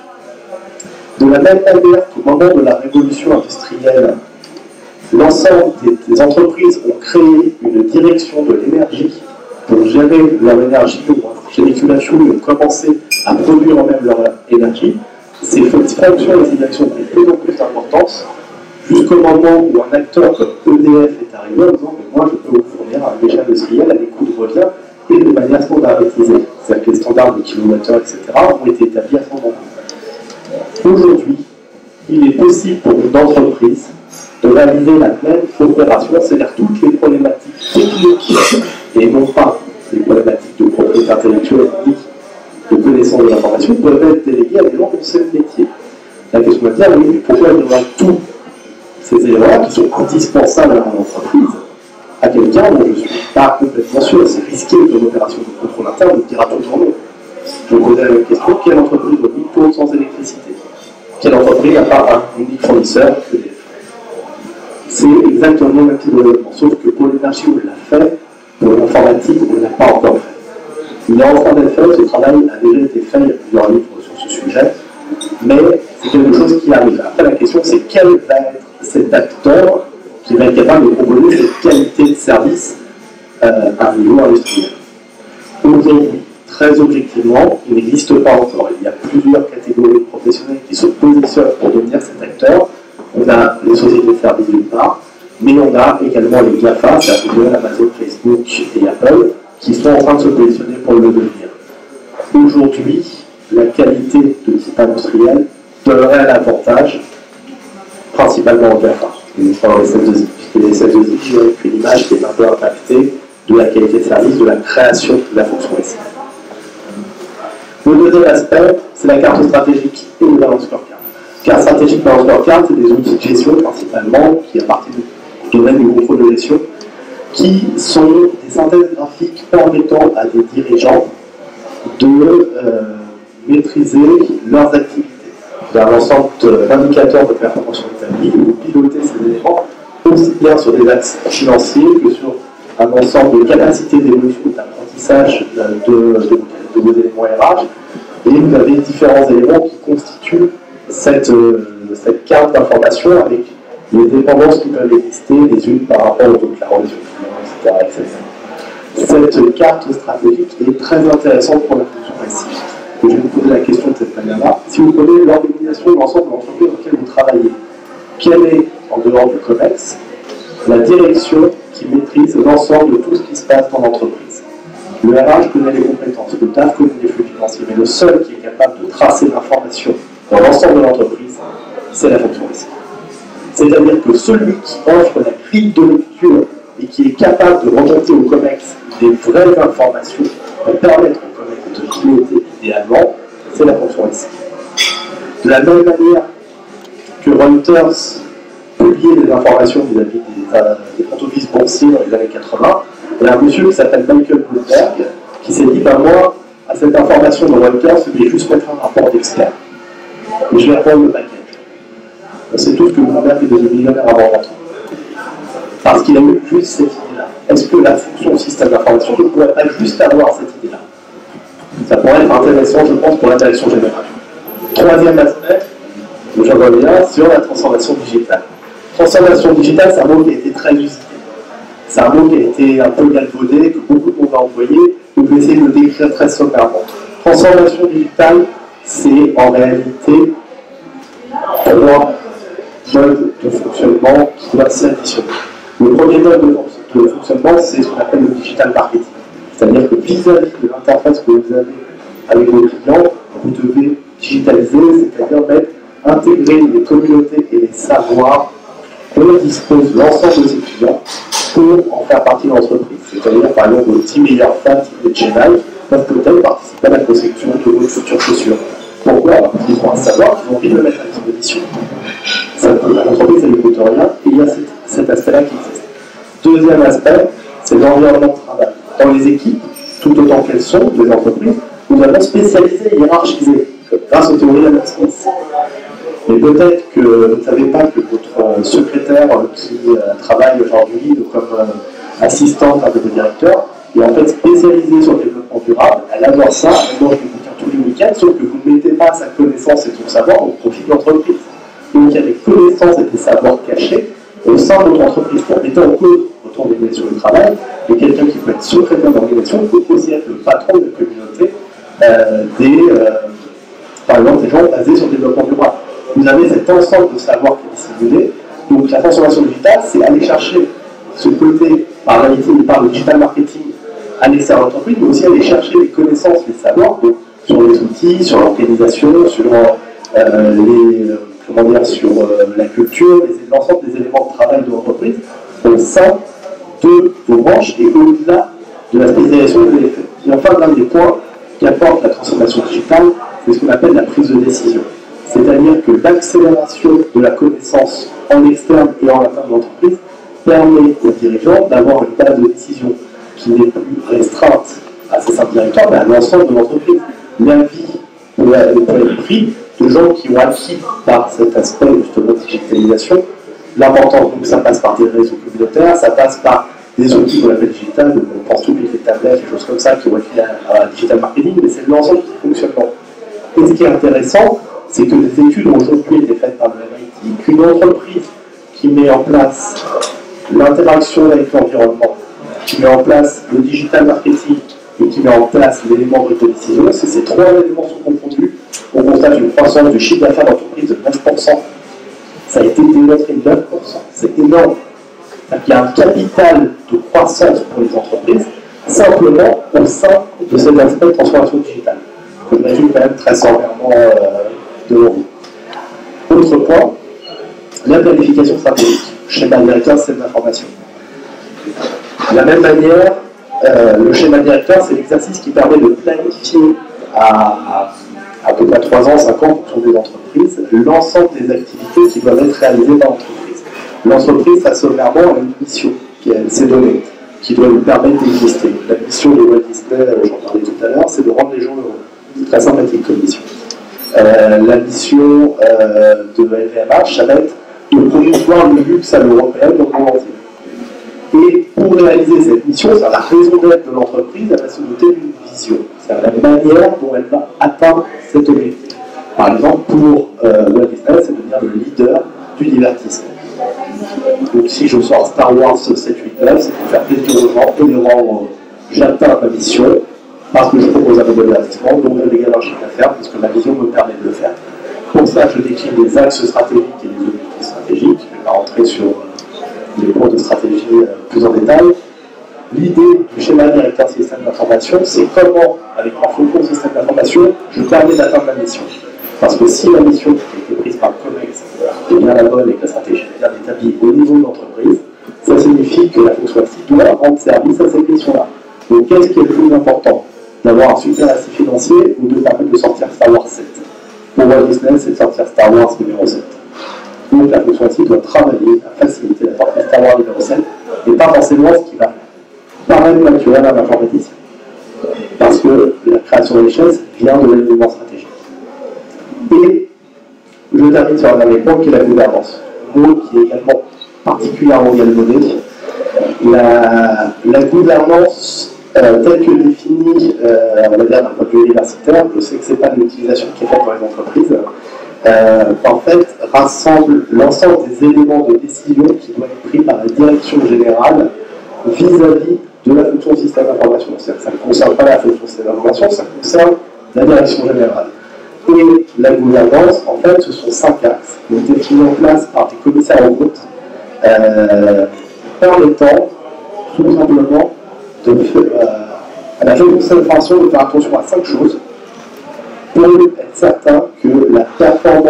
De la même manière qu'au moment de la révolution industrielle, l'ensemble des entreprises ont créé une direction de l'énergie pour gérer leur énergie, gérer et ont commencé à produire eux-mêmes leur énergie. Ces fonctions et ces directions ont pris de plus en plus d'importance, jusqu'au moment où un acteur comme EDF est arrivé en disant que moi je peux vous fournir à l'échelle industrielle à des coûts de revient et de manière standardisée. C'est-à-dire que les standards de kilowattheure, etc. ont été établis à ce moment-là. Aujourd'hui, il est possible pour une entreprise de réaliser la même opération, c'est-à-dire toutes les problématiques techniques et non pas les problématiques de propriété intellectuelle ni de connaissance de l'information peuvent être déléguées à des gens qui ont ce métier. La question de dire, oui, mais pourquoi il y aura tous ces éléments-là qui sont indispensables à mon entreprise à quelqu'un dont je ne suis pas complètement sûr, c'est risqué de l'opération de contrôle interne, on me dira toujours non. Je me posais la même question, quelle entreprise aujourd'hui tourne sans électricité? Quelle entreprise n'a pas un unique fournisseur EDF? C'est exactement le même type de développement, sauf que pour l'énergie, on l'a fait, pour l'informatique, on ne l'a pas encore fait. Il est en train d'être fait, ce travail a déjà été fait, il y a plusieurs livres sur ce sujet, mais c'est quelque chose qui arrive. Après, la question, c'est quel va être cet acteur qui va être capable de proposer cette qualité de service à un niveau industriel. Aujourd'hui, très objectivement, il n'existe pas encore. Il y a plusieurs catégories professionnelles qui se positionnent pour devenir cet acteur. On a les sociétés de services d'une part, mais on a également les GAFA, c'est-à-dire Google, Amazon, Facebook et Apple, qui sont en train de se positionner pour le devenir. Aujourd'hui, la qualité de type industriel donnerait un avantage, principalement aux GAFA, et non pas aux SS2I, puisque les SS2I ont une image qui est un peu impactée de la qualité de service, de la création de la fonction SI. Le deuxième aspect, c'est la carte stratégique et le balance scorecard. Carte stratégique, balance scorecard, c'est des outils de gestion principalement qui appartiennent au domaine du contrôle de gestion, qui sont des synthèses graphiques permettant à des dirigeants de maîtriser leurs activités. Il y a un ensemble d'indicateurs de performance établis où vous pilotez ces éléments aussi bien sur des axes financiers que sur un ensemble de capacités d'évolution d'apprentissage de vos éléments RH, et vous avez différents éléments qui constituent cette carte d'information avec les dépendances qui peuvent exister les unes par rapport aux autres, la relation client, etc. Cette carte stratégique est très intéressante pour la fonction SI. Je vais vous poser la question de cette manière-là. Si vous prenez l'organisation de l'ensemble de l'entreprise dans laquelle vous travaillez, quelle est, en dehors du COMEX, la direction qui maîtrise l'ensemble de tout ce qui se passe dans l'entreprise? Le RH connaît les compétences, le DAF connaît les flux financiers, mais le seul qui est capable de tracer l'information dans l'ensemble de l'entreprise, c'est la fonction SI. C'est-à-dire que celui qui offre la grille de lecture et qui est capable de remonter au COMEX des vraies informations pour permettre au COMEX de piloter idéalement, c'est la fonction SI. De la même manière que Reuters publiait des informations vis-à-vis des entreprises boursiers dans les années 80, il y a un monsieur qui s'appelle Michael Bloomberg qui s'est dit, moi, à cette information de Reuters, je vais juste mettre un rapport d'expert. Et je vais reprendre le package. C'est tout ce que Bloomberg est devenu millionnaire avant 20 ans. Parce qu'il a eu juste cette idée-là. Est-ce que la fonction système d'information ne pourrait pas juste avoir cette idée-là? Ça pourrait être intéressant, je pense, pour l'interaction générale. Troisième aspect, j'en reviens sur la transformation digitale. Transformation digitale, c'est un mot qui a été très usité. C'est un mot qui a été un peu galvaudé, que beaucoup de monde a employé, donc je vais essayer de le décrire très sommairement. Transformation digitale, c'est en réalité 3 modes de fonctionnement qui doivent s'additionner. Le premier mode de fonctionnement, c'est ce qu'on appelle le digital marketing. C'est-à-dire que vis-à-vis de l'interface que vous avez avec vos clients, vous devez digitaliser, c'est-à-dire mettre intégrer les communautés et les savoirs dont dispose l'ensemble des étudiants pour en faire partie de l'entreprise. C'est-à-dire, par exemple, vos 10 meilleures femmes de Chennai peuvent peut-être participer à la conception de vos futures chaussures. Pourquoi? Parce qu'ils ont un savoir qu'ils ont envie de le mettre à disposition. L'entreprise, elle ne coûte rien, et il y a cet aspect-là qui existe. Deuxième aspect, c'est l'environnement de travail. Dans les équipes, tout autant qu'elles sont, des entreprises, nous avons spécialisé et hiérarchisé, grâce aux théories d'Adam Smith. Mais peut-être que vous ne savez pas que votre secrétaire qui travaille aujourd'hui comme assistante à votre directeur est en fait spécialisée sur le développement durable. Elle adore ça, elle mange des bouquins tous les week-ends, sauf que vous ne mettez pas sa connaissance et son savoir au profit de l'entreprise. Donc il y a des connaissances et des savoirs cachés au sein de votre entreprise pour mettre en cause votre organisation du travail. Et quelqu'un qui peut être secrétaire d'organisation peut aussi être le patron de la communauté par exemple, des gens basés sur le développement durable. Vous avez cet ensemble de savoir qui est dissimulé. Donc la transformation digitale, c'est aller chercher ce côté, par réalité, il parle de digital marketing à l'extérieur de l'entreprise, mais aussi aller chercher les connaissances, les savoirs donc, sur les outils, sur l'organisation, sur sur la culture, l'ensemble des éléments de travail de l'entreprise au sein de vos branches et au-delà de la spécialisation que vous avez faite. Et enfin, l'un des points qui apporte la transformation digitale, c'est ce qu'on appelle la prise de décision. C'est-à-dire que l'accélération de la connaissance en externe et en interne de l'entreprise permet aux dirigeants d'avoir une base de décision qui n'est plus restreinte à ces 5 directeurs, mais à l'ensemble de l'entreprise. L'avis peut être pris de gens qui ont acquis par cet aspect justement de digitalisation l'importance. Donc ça passe par des réseaux communautaires, ça passe par des outils qu'on appelle digital, donc on pense toutes les tablettes, des choses comme ça qui ont été à digital marketing, mais c'est l'ensemble du fonctionnement. Et ce qui est intéressant, c'est que des études ont aujourd'hui été faites par le MIT, qu'une entreprise qui met en place l'interaction avec l'environnement, qui met en place le digital marketing et qui met en place l'élément de décision, si ces 3 éléments sont confondus, on constate une croissance du chiffre d'affaires d'entreprise de 9%. Ça a été démontré 9%, c'est énorme. Il y a un capital de croissance pour les entreprises, simplement au sein de cet aspect de transformation digitale. Que je résume quand même très sommairement devant vous. Autre point, la planification stratégique. Schéma directeur, c'est de l'information. De la même manière, le schéma directeur, c'est l'exercice qui permet de planifier à peu près 3 ans, 5 ans, en fonction des entreprises, l'ensemble des activités qui doivent être réalisées dans l'entreprise. L'entreprise, ça sommairement, a une mission qui s'est donnée, qui doit lui permettre d'exister. La mission de Walt Disney, j'en parlais tout à l'heure, c'est de rendre les gens heureux. C'est très sympathique comme mission. La mission de LVMH, ça va être de promouvoir le luxe à l'européen dans le monde entier. Et pour réaliser cette mission, la raison d'être de l'entreprise, elle va se doter d'une vision. C'est la manière dont elle va atteindre cet objectif. Par exemple, pour Walt Disney, c'est de devenir le leader du divertissement. Donc si je sors Star Wars 7, 8, 9, c'est pour faire plaisir aux gens et les rendre j'atteins ma mission parce que je propose un nouveau divertissement, donc je dégage un chiffre d'affaires parce que ma vision me permet de le faire. Pour ça, je décline des axes stratégiques et des objectifs stratégiques. Je ne vais pas rentrer sur les cours de stratégie plus en détail. L'idée du schéma directeur système d'information, c'est comment, avec ma fonction système d'information, je permets d'atteindre ma mission. Parce que si la mission qui a été prise par le COMEX est bien la bonne et que la stratégie est bien établie au niveau de l'entreprise, ça signifie que la fonction SI doit rendre service à cette mission-là. Donc qu'est-ce qui est le plus important? D'avoir un super assis financier ou de permettre de sortir Star Wars 7? Pour Walt Disney, c'est de sortir Star Wars numéro 7. Donc la fonction SI doit travailler à faciliter la sortie Star Wars numéro 7 et pas forcément ce qui va paraître naturel à l'informaticien. Parce que la création de richesse vient de l'élément stratégique. Et je termine sur un dernier point qui est la gouvernance. Un mot qui est également particulièrement galvaudé. La gouvernance, telle que définie, on va dire d'un point de vue universitaire, je sais que ce n'est pas l'utilisation qui est faite dans les entreprises, en fait, rassemble l'ensemble des éléments de décision qui doivent être pris par la direction générale vis-à-vis de la fonction système d'information. Ça ne concerne pas la fonction système d'information, ça concerne la direction générale. Et la gouvernance, en fait, ce sont 5 axes qui ont été mis en place par des commissaires aux comptes, permettant tout simplement à la fonction d'information de faire attention à 5 choses pour être certain que la performance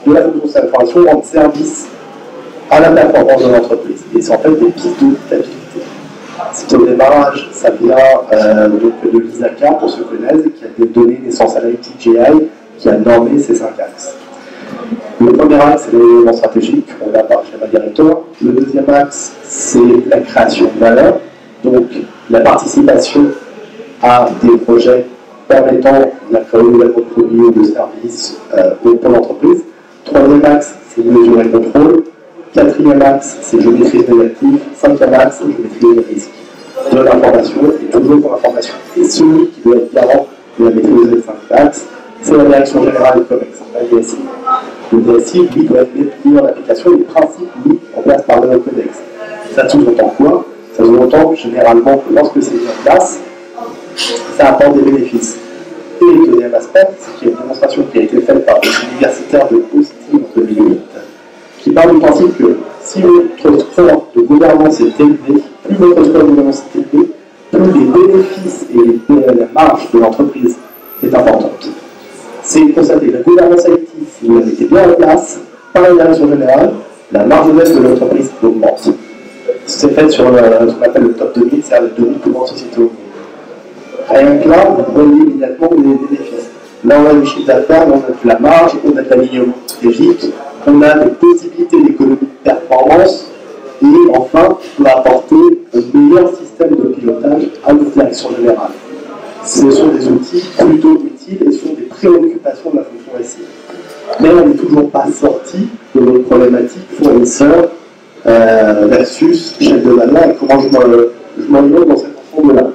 de la fonction système d'information rendent service à la performance de l'entreprise. Et c'est en fait des pistes d'auditabilité. C'est au démarrage, ça vient donc de l'ISACA, pour ceux qui connaissent, qui a donné naissance à l'ITGI, qui a normé ces 5 axes. Le premier axe, c'est l'élément stratégique, on l'a par le schéma directeur. Le deuxième axe, c'est la création de valeur, donc la participation à des projets permettant la création de nouvelles produits ou de services pour l'entreprise. Troisième axe, c'est mesure et contrôle. Quatrième axe, c'est je maîtrise mes actifs. Cinquième axe, je maîtrise les risques de l'information et toujours pour l'information. Et celui qui doit être garant de la maîtrise des 5 axes, c'est la direction générale du COMEX, la DSI. Le DSI, lui, doit être mis en application des principes mis en place par le Codex. Ça sous-entend quoi? Ça sous-entend généralement que lorsque c'est mis en place, ça apporte des bénéfices. Et le deuxième aspect, c'est qu'il y a une démonstration qui a été faite par les universitaires de Austin en 2008, qui parle du principe que si votre score de gouvernance est élevé, plus votre score de gouvernance est élevé, plus les bénéfices et la marge de l'entreprise est importante. C'est constaté que la gouvernance IT, si vous la mettez bien en place, par la direction générale, la marge nette de l'entreprise augmente. C'est fait sur ce qu'on appelle le top 2000, c'est-à-dire les 2000 plus grandes sociétés au monde. Rien que là, vous voyez immédiatement les bénéfices. Là, on a du chiffre d'affaires, on a de la marge, on a de l'alignement stratégique, on a des possibilités d'économie de performance, et enfin, on peut apporter un meilleur système de pilotage à notre direction générale. Ce sont des outils plutôt utiles et sont des préoccupations de la fonction SI. Mais on n'est toujours pas sorti de notre problématique fournisseur versus chef de valeur et comment je m'enlève dans cet ensemble-là.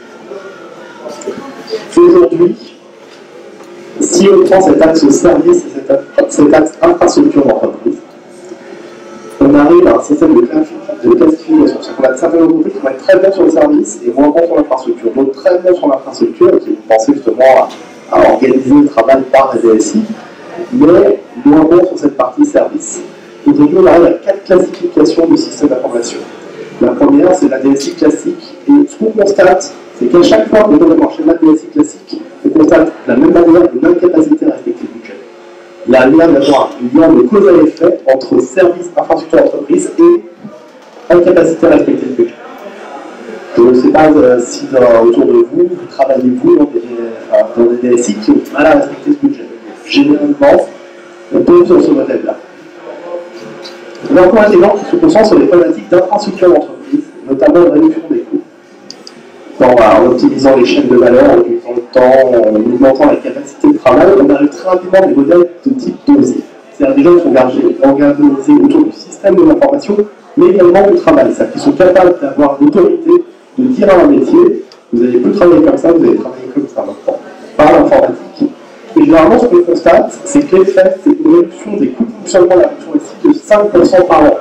Aujourd'hui, si on prend cet axe service et cet axe infrastructure d'entreprise, on arrive à un système de classification. C'est qu'on a certaines entreprises qui vont être très bons sur le service et moins bons sur l'infrastructure. Donc très bons sur l'infrastructure et qui vont penser justement à organiser le travail par la DSI, mais moins bons sur cette partie service. Aujourd'hui, on arrive à 4 classifications de systèmes d'information. La première, c'est la DSI classique. Et ce qu'on constate, c'est qu'à chaque fois qu'on donne un schéma de DSI classique, on constate de la même manière une incapacité à respecter le budget. Il y a un lien de cause à effet entre service, infrastructure, entreprise et incapacité à respecter le budget. Je ne sais pas si autour de vous, vous travaillez vous dans des DSI qui ont du mal à respecter ce budget. Généralement, on tombe sur ce modèle-là. Il y a encore un exemple qui se concentre sur les problématiques d'infrastructure d'entreprise, notamment la réduction des coûts. En optimisant les chaînes de valeur, en utilisant le temps, en augmentant la capacité de travail, on arrive très rapidement à des modèles de type DOSI. C'est-à-dire des gens qui sont organisés autour du système de l'information, mais également du travail. C'est-à-dire qu'ils sont capables d'avoir l'autorité de dire à un métier, vous n'allez plus travailler comme ça, vous allez travailler comme ça maintenant, par l'informatique. Et généralement, ce qu'on constate, c'est que l'effet, c'est une réduction des coûts de fonctionnement de la fonction ici de 5% par an.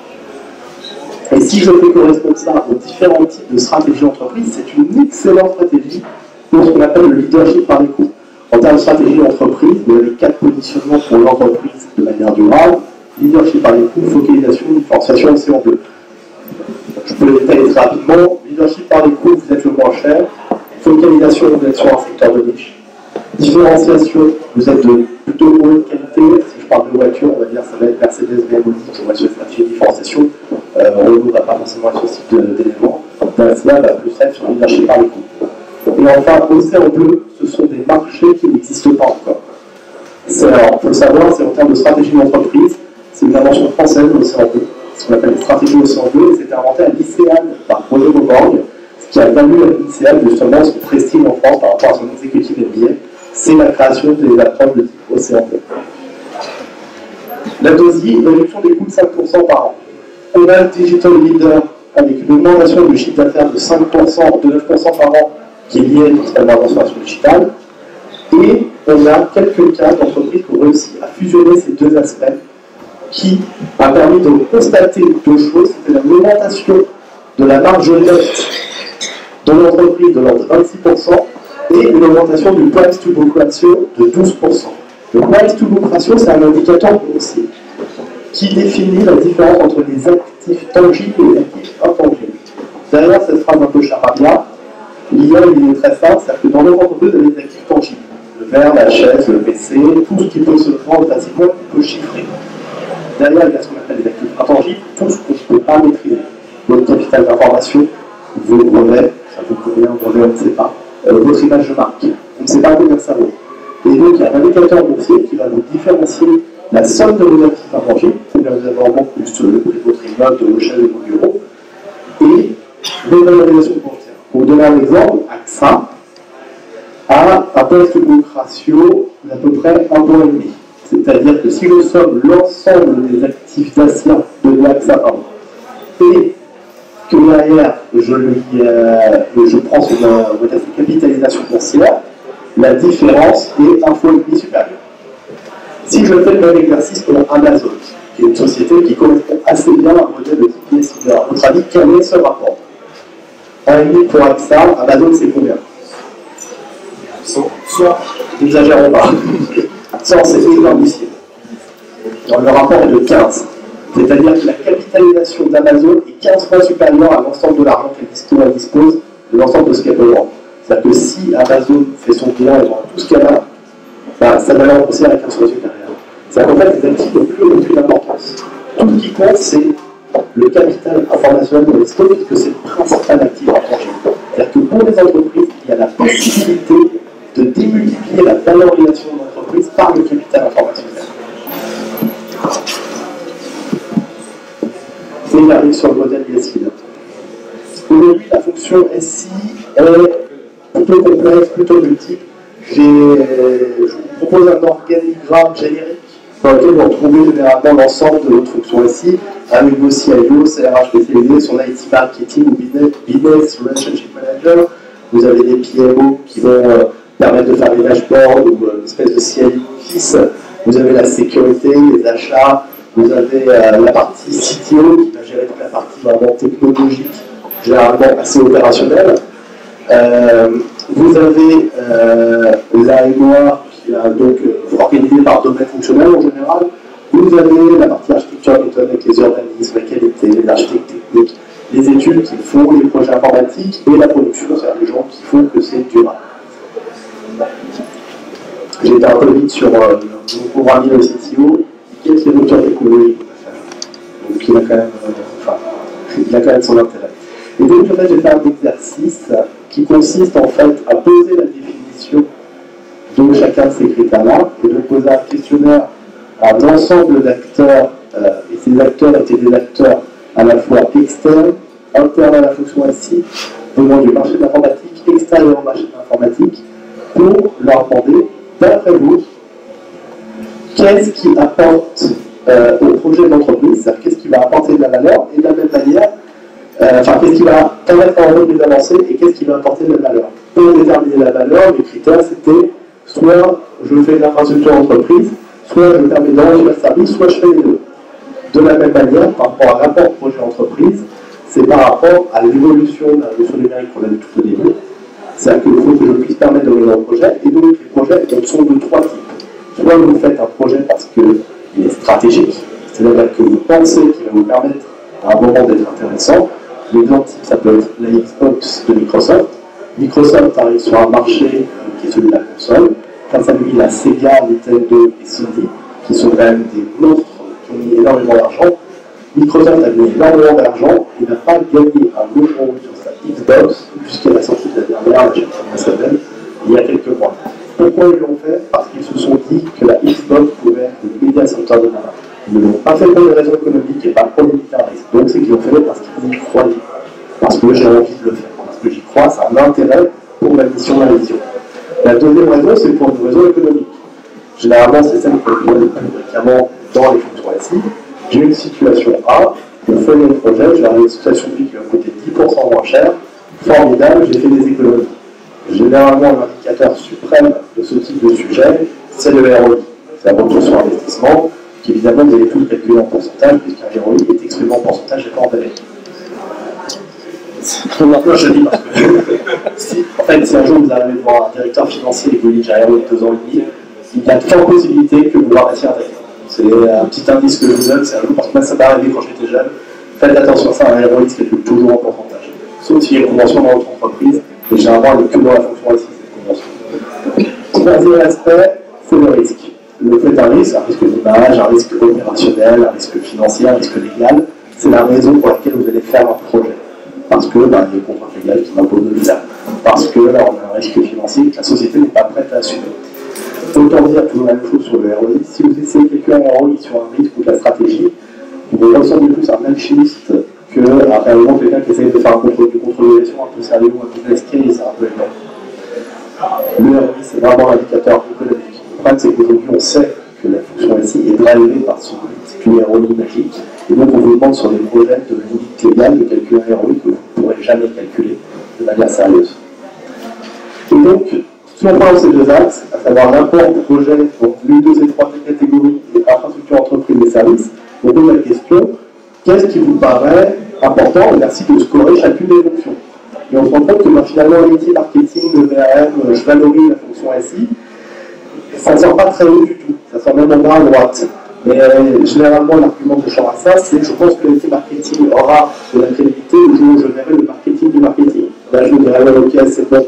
Et si je fais correspondre ça aux différents types de stratégies d'entreprise, c'est une excellente stratégie pour ce qu'on appelle le leadership par les coûts. En termes de stratégie d'entreprise, vous avez 4 positionnements pour l'entreprise de manière durable: leadership par les coûts, focalisation, différenciation, c'est en bleu. Je peux les détailler très rapidement. Leadership par les coûts, vous êtes le moins cher. Focalisation, vous êtes sur un secteur de niche. Différenciation, vous êtes de plutôt mauvaise qualité. Si je parle de voiture, on va dire ça va être Mercedes, BMW, qui va se certifier de différenciation. On ne va pas forcément être ce type d'éléments. Tesla va plus être sur le leadership par les coûts. Et enfin, océan bleu, ce sont des marchés qui n'existent pas encore. Alors, il faut le savoir, c'est en termes de stratégie d'entreprise, c'est une invention française, l'océan bleu, ce qu'on appelle une stratégie océan bleu, et c'était inventé à l'ICEAD par Roger Mauborgne, ce qui a valu à l'ICEAD justement son prestige en France par rapport à son exécutif MBA, c'est la création des approches de type océan bleu. La DOSI, réduction des coûts de 5% par an. On a le Digital Leader avec une augmentation du chiffre d'affaires de 5%, de 9% par an, qui est liée principalement à la transformation digitale. Et on a quelques cas d'entreprises qui ont réussi à fusionner ces deux aspects, qui a permis de constater deux choses. C'était l'augmentation de la marge nette de l'entreprise de l'ordre de 26% et une augmentation du price to book ratio de 12%. Le price to book ratio, c'est un indicateur boursier qui définit la différence entre les actifs tangibles et les actifs intangibles. Derrière cette phrase un peu charabia, l'idée est très simple, c'est-à-dire que dans notre entreprise, il y a des actifs tangibles. Le verre, la chaise, le PC, tout ce qui peut se vendre facilement, on peut chiffrer. Derrière, il y a ce qu'on appelle les actifs intangibles, tout ce qu'on ne peut pas maîtriser. Votre capital d'information, vos brevets, ça vaut combien, brevet, on ne sait pas. Votre image de marque, on ne sait pas combien ça vaut. Et donc, il y a un indicateur boursier qui va vous différencier la somme de vos actifs intangibles, combien vous avez en banque, plus le prix de votre immeuble, de vos chaises et de vos bureaux, et vos valorisations boursières. Pour vous donner un exemple, AXA a un post-book ratio d'à peu près 1,5. C'est-à-dire que si je somme l'ensemble des actifs d'AXA, et que derrière je prends sa capitalisation boursière, la différence est 1,5 fois supérieure. Si je fais le même exercice pour Amazon, qui est une société qui correspond assez bien à un modèle de type PSI, à votre avis, quel est ce rapport? 1,5 pour AXA, Amazon c'est combien? 100. N'exagérons pas. 100 c'est énormissime. Le rapport est de 15. C'est-à-dire que la capitalisation d'Amazon est 15 fois supérieure à l'ensemble de l'argent qu'elle dispose, de l'ensemble de ce qu'elle peut vendre. C'est-à-dire que si Amazon fait son bilan et vend tout ce qu'elle a, sa valeur boursière est 15 fois supérieure. C'est-à-dire qu'en fait, les actifs n'ont plus aucune importance. Tout ce qui compte, c'est le capital informationnel de l'expo, puisque c'est le principal actif intangible. C'est-à-dire que pour les entreprises, il y a la possibilité de démultiplier la valorisation de l'entreprise par le capital informationnel. Et il arrive sur le modèle ISI. Aujourd'hui, la fonction SI est plutôt complexe, plutôt multiple. Je vous propose un organigramme générique dans lequel vous retrouvez généralement l'ensemble de votre fonction SI, avec vos CIO, CRH spécialisés, son IT marketing ou business relationship manager. Vous avez des PMO qui vont permettre de faire des dashboards ou une espèce de CIO office. Vous avez la sécurité, les achats. Vous avez la partie CTO qui va gérer toute la partie vraiment technologique, généralement assez opérationnelle. Vous avez la mémoire qui est donc organisée par domaine fonctionnel en général. Vous avez la partie architecture avec les organismes, la qualité, les architectes techniques, les études qui font les projets informatiques et la production, c'est-à-dire les gens qui font que c'est durable. J'ai été un peu vite sur mon programme le CTO. Quel est le moteur technologique qu'on a fait? Donc il a quand même son intérêt. Et donc en fait, j'ai fait un exercice qui consiste en fait à poser la définition de chacun de ces critères-là et de poser un questionnaire à un ensemble d'acteurs, et ces acteurs étaient des acteurs à la fois externes, internes à la fonction SI, venant du marché de l'informatique, extérieur au marché de l'informatique, pour leur demander, d'après vous, qu'est-ce qui apporte au projet de l'entreprise, c'est-à-dire qu'est-ce qui va apporter de la valeur, et de la même manière, qu'est-ce qui va permettre à l'entreprise d'avancer et qu'est-ce qui va apporter de la valeur. Pour déterminer la valeur, les critères c'était soit je fais de l'infrastructure entreprise, soit je permets d'enrichir le service, soit je fais les deux. De la même manière, par rapport à rapport projet entreprise, c'est par rapport à l'évolution de la révolution numérique qu'on a vu tout au début. C'est-à-dire qu'il faut que je puisse permettre de réaliser un projet, et donc les projets sont de trois types. Soit vous faites un projet parce qu'il est stratégique, c'est-à-dire que vous pensez qu'il va vous permettre à un moment d'être intéressant. L'exemple type, ça peut être la Xbox de Microsoft. Microsoft arrive sur un marché qui est celui de la console. Face à lui, il a Sega, Nintendo et Sony, qui sont quand même des monstres qui ont mis énormément d'argent. Microsoft a mis énormément d'argent et n'a pas gagné un euro sur sa Xbox, puisqu'elle a sorti la dernière, je ne sais pas comment elle s'appelle, il y a quelques mois. Pourquoi ils l'ont fait? Parce qu'ils se sont dit que la Xbox pouvait être le media center de demain. Ils ne l'ont pas fait pour des raisons économiques et pas pour les militaristes. Donc c'est qu'ils l'ont fait parce qu'ils y croyaient. Parce que j'ai envie de le faire. Parce que j'y crois, ça a un intérêt pour ma mission, ma vision. La deuxième raison, c'est pour une raison économique. Généralement, c'est celle qu'on voit le plus fréquemment dans les fonctions SI. J'ai une situation A, je fais mon projet, j'ai une situation B qui va coûter 10% moins cher. Formidable, j'ai fait des économies. Généralement, l'indicateur suprême de ce type de sujet, c'est le ROI. C'est un retour sur investissement, qui évidemment, vous allez tout calculer en pourcentage, puisqu'un ROI est exprimé en pourcentage et pas en valeur. Maintenant, je le dis parce que si un jour vous arrivez devant un directeur financier et que vous dites j'ai un ROI de 2 ans et demi, il y a de fortes possibilités que vous l'arrêtiez à tailler. C'est un petit indice que je vous donne, c'est un jour parce que moi ça m'est arrivé quand j'étais jeune. Faites attention à ça, un ROI se calcule toujours en pourcentage. Sauf s'il y a une convention dans votre entreprise, et généralement, elle n'est que dans la fonction SI, cette convention. Troisième aspect, c'est le risque. Le fait d'un risque, un risque d'image, un risque opérationnel, un risque financier, un risque légal, c'est la raison pour laquelle vous allez faire un projet. Parce que il y a des contraintes légales qui m'imposent de le faire. Parce que là, on a un risque financier que la société n'est pas prête à assumer. Autant dire toujours la même chose sur le ROI. Si vous essayez calculer un ROI sur un risque ou de la stratégie, vous ressemblez plus à un alchimiste qu'à réellement quelqu'un qui essaye de faire du contrôle de gestion un peu sérieux ou un business case un peu énorme. Le ROI, c'est vraiment l'indicateur économique. Le problème, c'est qu'aujourd'hui, on sait que la fonction SI est drivée par son particulier ROI magique. Et donc, on vous demande sur des projets de limite légale de calculer un ROI que vous ne pourrez jamais calculer de manière sérieuse. Et donc, si on parle de ces deux axes, à savoir l'apport projet, donc l'une de ces trois catégories, et infrastructure, entreprise et services, on pose la question, qu'est-ce qui vous paraît important? Merci de scorer chacune des fonctions. Et on se rend compte que finalement, le métier marketing, le VRM, je valorise la fonction SI, ça ne sort pas très haut du tout, ça sort même en bas à droite. Mais généralement, l'argument de champ à ça, c'est je pense que le métier marketing aura de la crédibilité le jour où je verrai le marketing du marketing. Là, je me dirais, ouais, ok, c'est bon,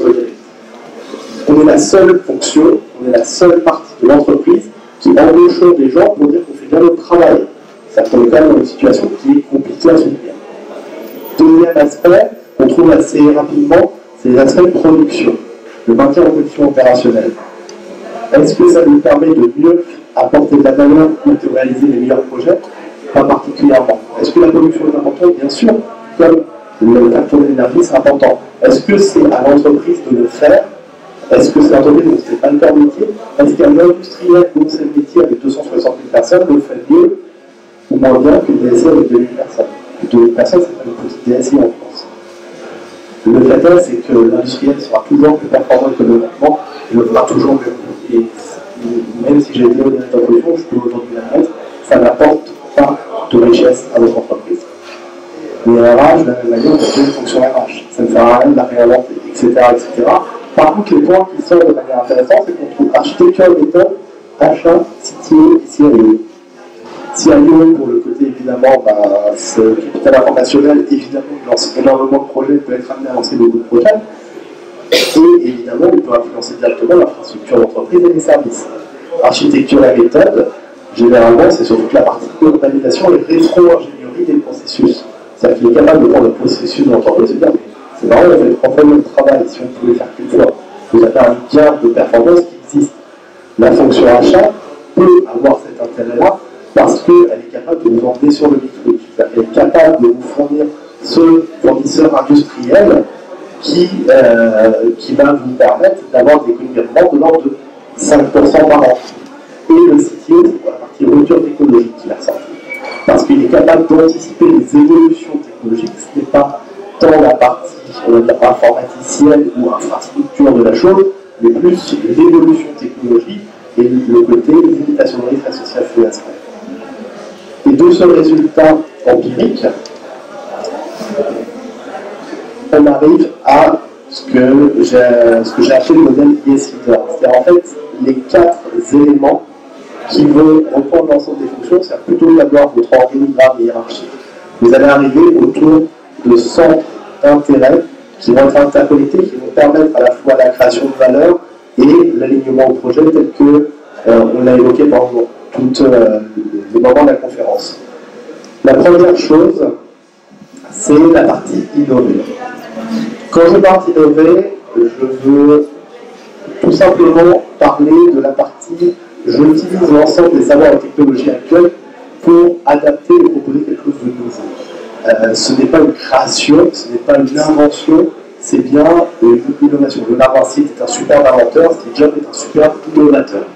on est la seule fonction, on est la seule partie de l'entreprise qui embauche des gens pour dire qu'on fait bien notre travail. Ça tombe quand même dans une situation qui est compliquée à subir. Deuxième aspect, qu'on trouve assez rapidement, c'est les aspects de production, le maintien en condition opérationnelle. Est-ce que ça nous permet de mieux apporter de la valeur ou de réaliser les meilleurs projets? Pas particulièrement. Est-ce que la production est importante? Bien sûr, comme le facteur de l'énergie, c'est important. Est-ce que c'est à l'entreprise de le faire? Est-ce que c'est l'entreprise dont ce n'est pas le cœur métier? Est-ce qu'un industriel dont c'est le métier avec 260 000 personnes le fait mieux ou moins bien qu'une DSI avec 2000 personnes? 2000 personnes, c'est pas une petite DSI en France. Le fait est, c'est que l'industriel sera toujours plus performant économiquement et le fera toujours mieux. Et même si j'ai été au directeur de production, je peux aujourd'hui l'admettre, ça n'apporte pas de richesse à votre entreprise. Les RH, de la même manière, on a une fonction RH. Ça ne sert à rien de la réinventer, etc., etc. Par contre, les points qui sortent de manière intéressante, c'est qu'on trouve architecture, méthode, achat, CTO et CIO. CIO, pour le côté évidemment, ce capital informationnel, évidemment, il lance énormément de projets, il peut être amené à lancer beaucoup de projets. Et évidemment, il peut influencer directement l'infrastructure d'entreprise et les services. Architecture et méthode, généralement, c'est surtout la partie urbanisation et rétro-ingénierie des processus. C'est-à-dire qu'il est capable de prendre le processus de l'entreprise et de dire c'est marrant, vous faites 3 fois le travail, si on pouvait faire qu'une fois. Vous avez un gain de performance qui existe. La fonction achat peut avoir cet intérêt-là parce qu'elle est capable de vous emmener sur le truc. Elle est capable de vous fournir ce fournisseur industriel qui va vous permettre d'avoir des économies de l'ordre de 5% par an. Et le CTO, c'est pour la partie rupture technologique qui va sortir. Parce qu'il est capable d'anticiper les évolutions technologiques, ce n'est pas tant la partie informaticienne ou infrastructure de la chose, mais plus l'évolution technologique et le côté limitation de risque associé à ces aspects. Et de ce résultat empirique, on arrive à ce que j'ai appelé le modèle IS Leader. C'est-à-dire en fait les 4 éléments qui vont reprendre l'ensemble des fonctions, c'est plutôt d'avoir votre organigramme hiérarchique. Vous allez arriver autour de centres d'intérêt qui vont être interconnectés, qui vont permettre à la fois la création de valeur et l'alignement au projet tel que on l'a évoqué pendant tous les moments de la conférence. La première chose, c'est la partie innover. Quand je parle d'innover, je veux tout simplement parler de la partie j'utilise l'ensemble des savoirs et technologies actuelles pour adapter et proposer quelque chose de nouveau. Ce n'est pas une création, ce n'est pas une invention, c'est bien une innovation. Leonard Vinci est un super inventeur, Steve Jobs est un super innovateur.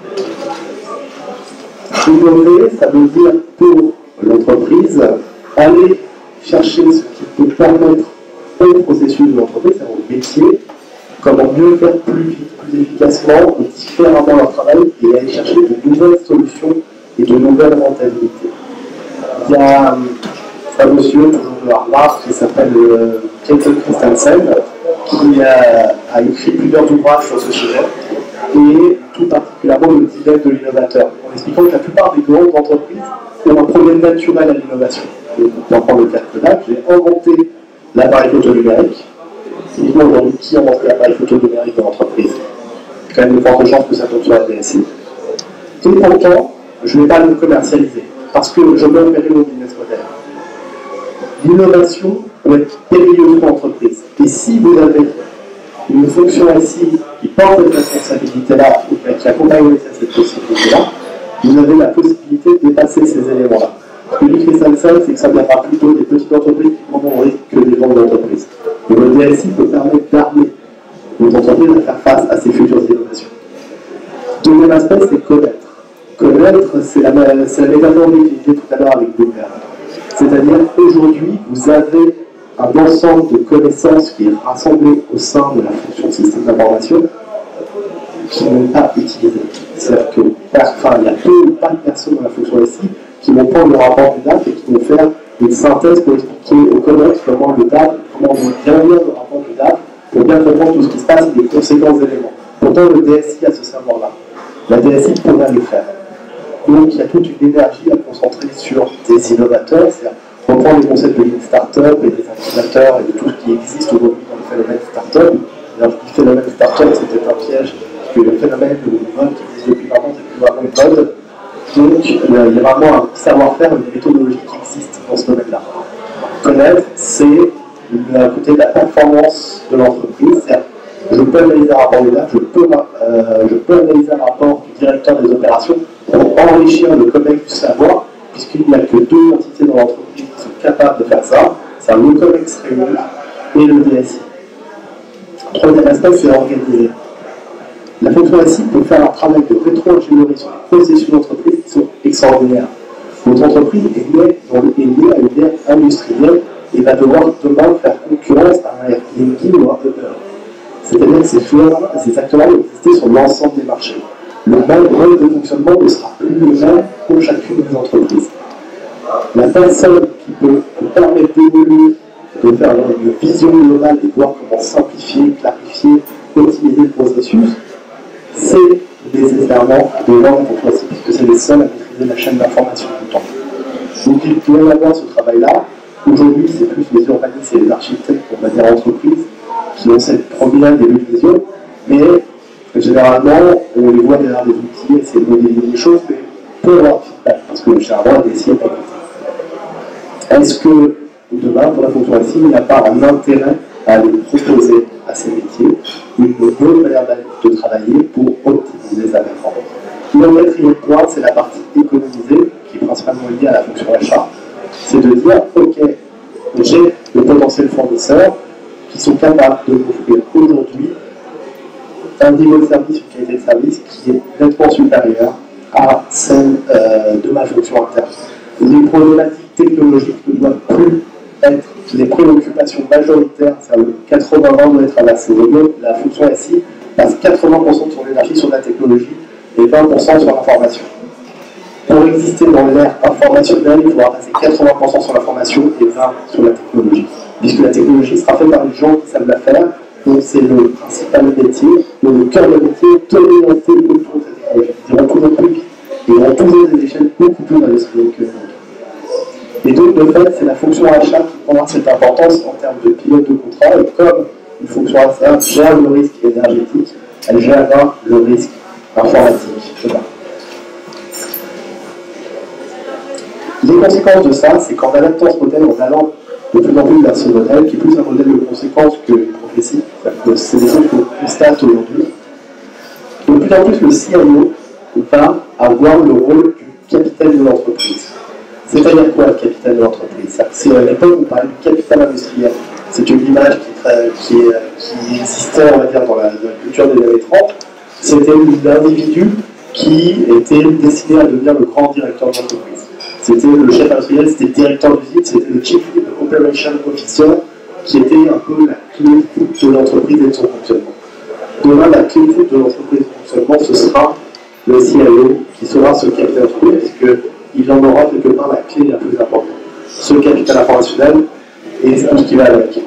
Innover, ça veut dire pour l'entreprise aller chercher ce qui peut permettre au processus de l'entreprise, c'est-à-dire au métier, comment mieux faire plus vite, plus efficacement, différemment leur travail et aller chercher de nouvelles solutions et de nouvelles rentabilités. Il y a un monsieur, toujours de Harvard, qui s'appelle Ketil Christensen, qui a écrit plusieurs ouvrages sur ce sujet, et tout particulièrement le dilemme de l'innovateur, en expliquant que la plupart des grandes entreprises ont un problème naturel à l'innovation. Pour prendre le cas de Kodak, j'ai inventé l'appareil photo numérique. Typiquement aujourd'hui, qui invente l'appareil photo numérique dans l'entreprise? quand même de fortes chances que ça tombe sur la DSI. Et pourtant, je ne vais pas le commercialiser, parce que je veux opérer mon business model. L'innovation peut être périlleuse pour l'entreprise. Et si vous avez une fonction SI qui porte cette responsabilité-là, ou qui accompagne cette possibilité-là, vous avez la possibilité de dépasser ces éléments-là. Ce que dit Christensen, c'est que ça viendra plutôt des petites entreprises qui prendront le risque que des grandes entreprises. Et le DSI peut permettre d'armer les entreprises à faire face à ces futures innovations. Deuxième aspect, c'est connaître. Connaître, c'est la métaphore utilisée tout à l'heure avec Bloomberg. C'est-à-dire qu'aujourd'hui, vous avez un ensemble de connaissances qui est rassemblé au sein de la fonction système d'information qui n'est pas utilisé. C'est-à-dire que, il y a peu ou pas de personnes dans la fonction SI qui vont prendre le rapport du DAF et qui vont faire une synthèse pour expliquer au COMEX comment le DAF, comment on doit bien lire le rapport du DAF pour bien comprendre tout ce qui se passe et les conséquences d'éléments. Pourtant, le DSI a ce savoir-là. La DSI pourrait le faire. Donc, il y a toute une énergie à concentrer sur des innovateurs, c'est-à-dire reprendre les concepts de Lean Startup et des incubateurs et de tout ce qui existe aujourd'hui dans le phénomène Startup. Alors, le phénomène Startup, c'est peut-être un piège, parce que le phénomène ou le mode qui existe depuis longtemps, c'est plus vraiment une mode. Donc, il y a vraiment un savoir-faire, une méthodologie qui existe dans ce domaine-là. Connaître, c'est le côté de la performance de l'entreprise, c'est-à-dire je peux analyser un rapport du DAF, je peux analyser un rapport du directeur des opérations pour enrichir le COMEX du savoir, puisqu'il n'y a que deux entités dans l'entreprise qui sont capables de faire ça, c'est le COMEX réuni et le DSI. Troisième aspect, c'est organiser. La fonction SI peut faire un travail de rétro-ingénierie sur les processus d'entreprise qui sont extraordinaires. Votre entreprise est née à une ère industrielle et va devoir demain faire concurrence à un Airbnb ou un Uber. C'est-à-dire que ces acteurs-là vont exister sur l'ensemble des marchés. Le même mode de fonctionnement ne sera plus le même pour chacune des entreprises. La personne qui peut permettre d'évoluer, de faire une vision globale et de voir comment simplifier, clarifier, optimiser le processus, c'est nécessairement des gens pour choisir, puisque c'est les seuls à maîtriser la chaîne d'information du temps. Donc il doit y avoir ce travail-là. Aujourd'hui, c'est plus les urbanistes et les architectes, on va dire entreprises, qui ont cette première début de vision, mais généralement, on les voit derrière des outils, essayer de modéliser des choses, mais pour avoir feedback, parce que généralement, les SI n'est pas comme. Est-ce que demain, pour la fonction SI, il n'y a pas un intérêt à aller proposer à ces métiers une bonne manière de travailler pour optimiser sa performance? Le quatrième point, c'est la partie économisée, qui est principalement liée à la fonction achat. C'est de dire, ok, j'ai de potentiels fournisseurs qui sont capables de m'offrir aujourd'hui un niveau de service, une qualité de service qui est nettement supérieure à celle de ma fonction interne. Les problématiques technologiques ne doivent plus être les préoccupations majoritaires, c'est-à-dire le 80-20 doit être à la fonction SI passe 80% de son énergie sur la technologie et 20% sur l'information. Pour exister dans l'ère informationnelle, il faudra passer 80% sur l'information et 20% sur la technologie. Puisque la technologie sera faite par les gens qui savent la faire, donc c'est le principal métier, donc le cœur de métier, orienté autour de cette technologie. Ils iront toujours plus vite, ils auront toujours des échelles beaucoup plus industrielles que nous. Et donc, de fait, c'est la fonction achat qui prendra cette importance en termes de pilote de contrat, et comme une fonction achat gère le risque énergétique, elle gérera le risque informatique. Les conséquences de ça, c'est qu'en adaptant ce modèle, en allant de plus en plus vers ce modèle, qui est plus un modèle de conséquences que une prophétie, c'est des choses qu'on constate aujourd'hui, de plus en plus le CIO va avoir le rôle du capitaine de l'entreprise. C'est-à-dire quoi, le capitaine de l'entreprise? C'est à l'époque où on parlait du capital industriel. C'est une image qui existait, on va dire, dans la culture des années 30. C'était l'individu qui était destiné à devenir le grand directeur de l'entreprise. C'était le chef industriel, c'était le directeur d'usine, c'était le Chief Operation Officer, qui était un peu la clé de l'entreprise et de son fonctionnement. Demain, la clé de l'entreprise et de son fonctionnement, ce sera le CIO qui sera ce capital d'entreprise, puisqu'il en aura quelque part la clé la plus importante. Ce capital informationnel et tout ce qui va avec.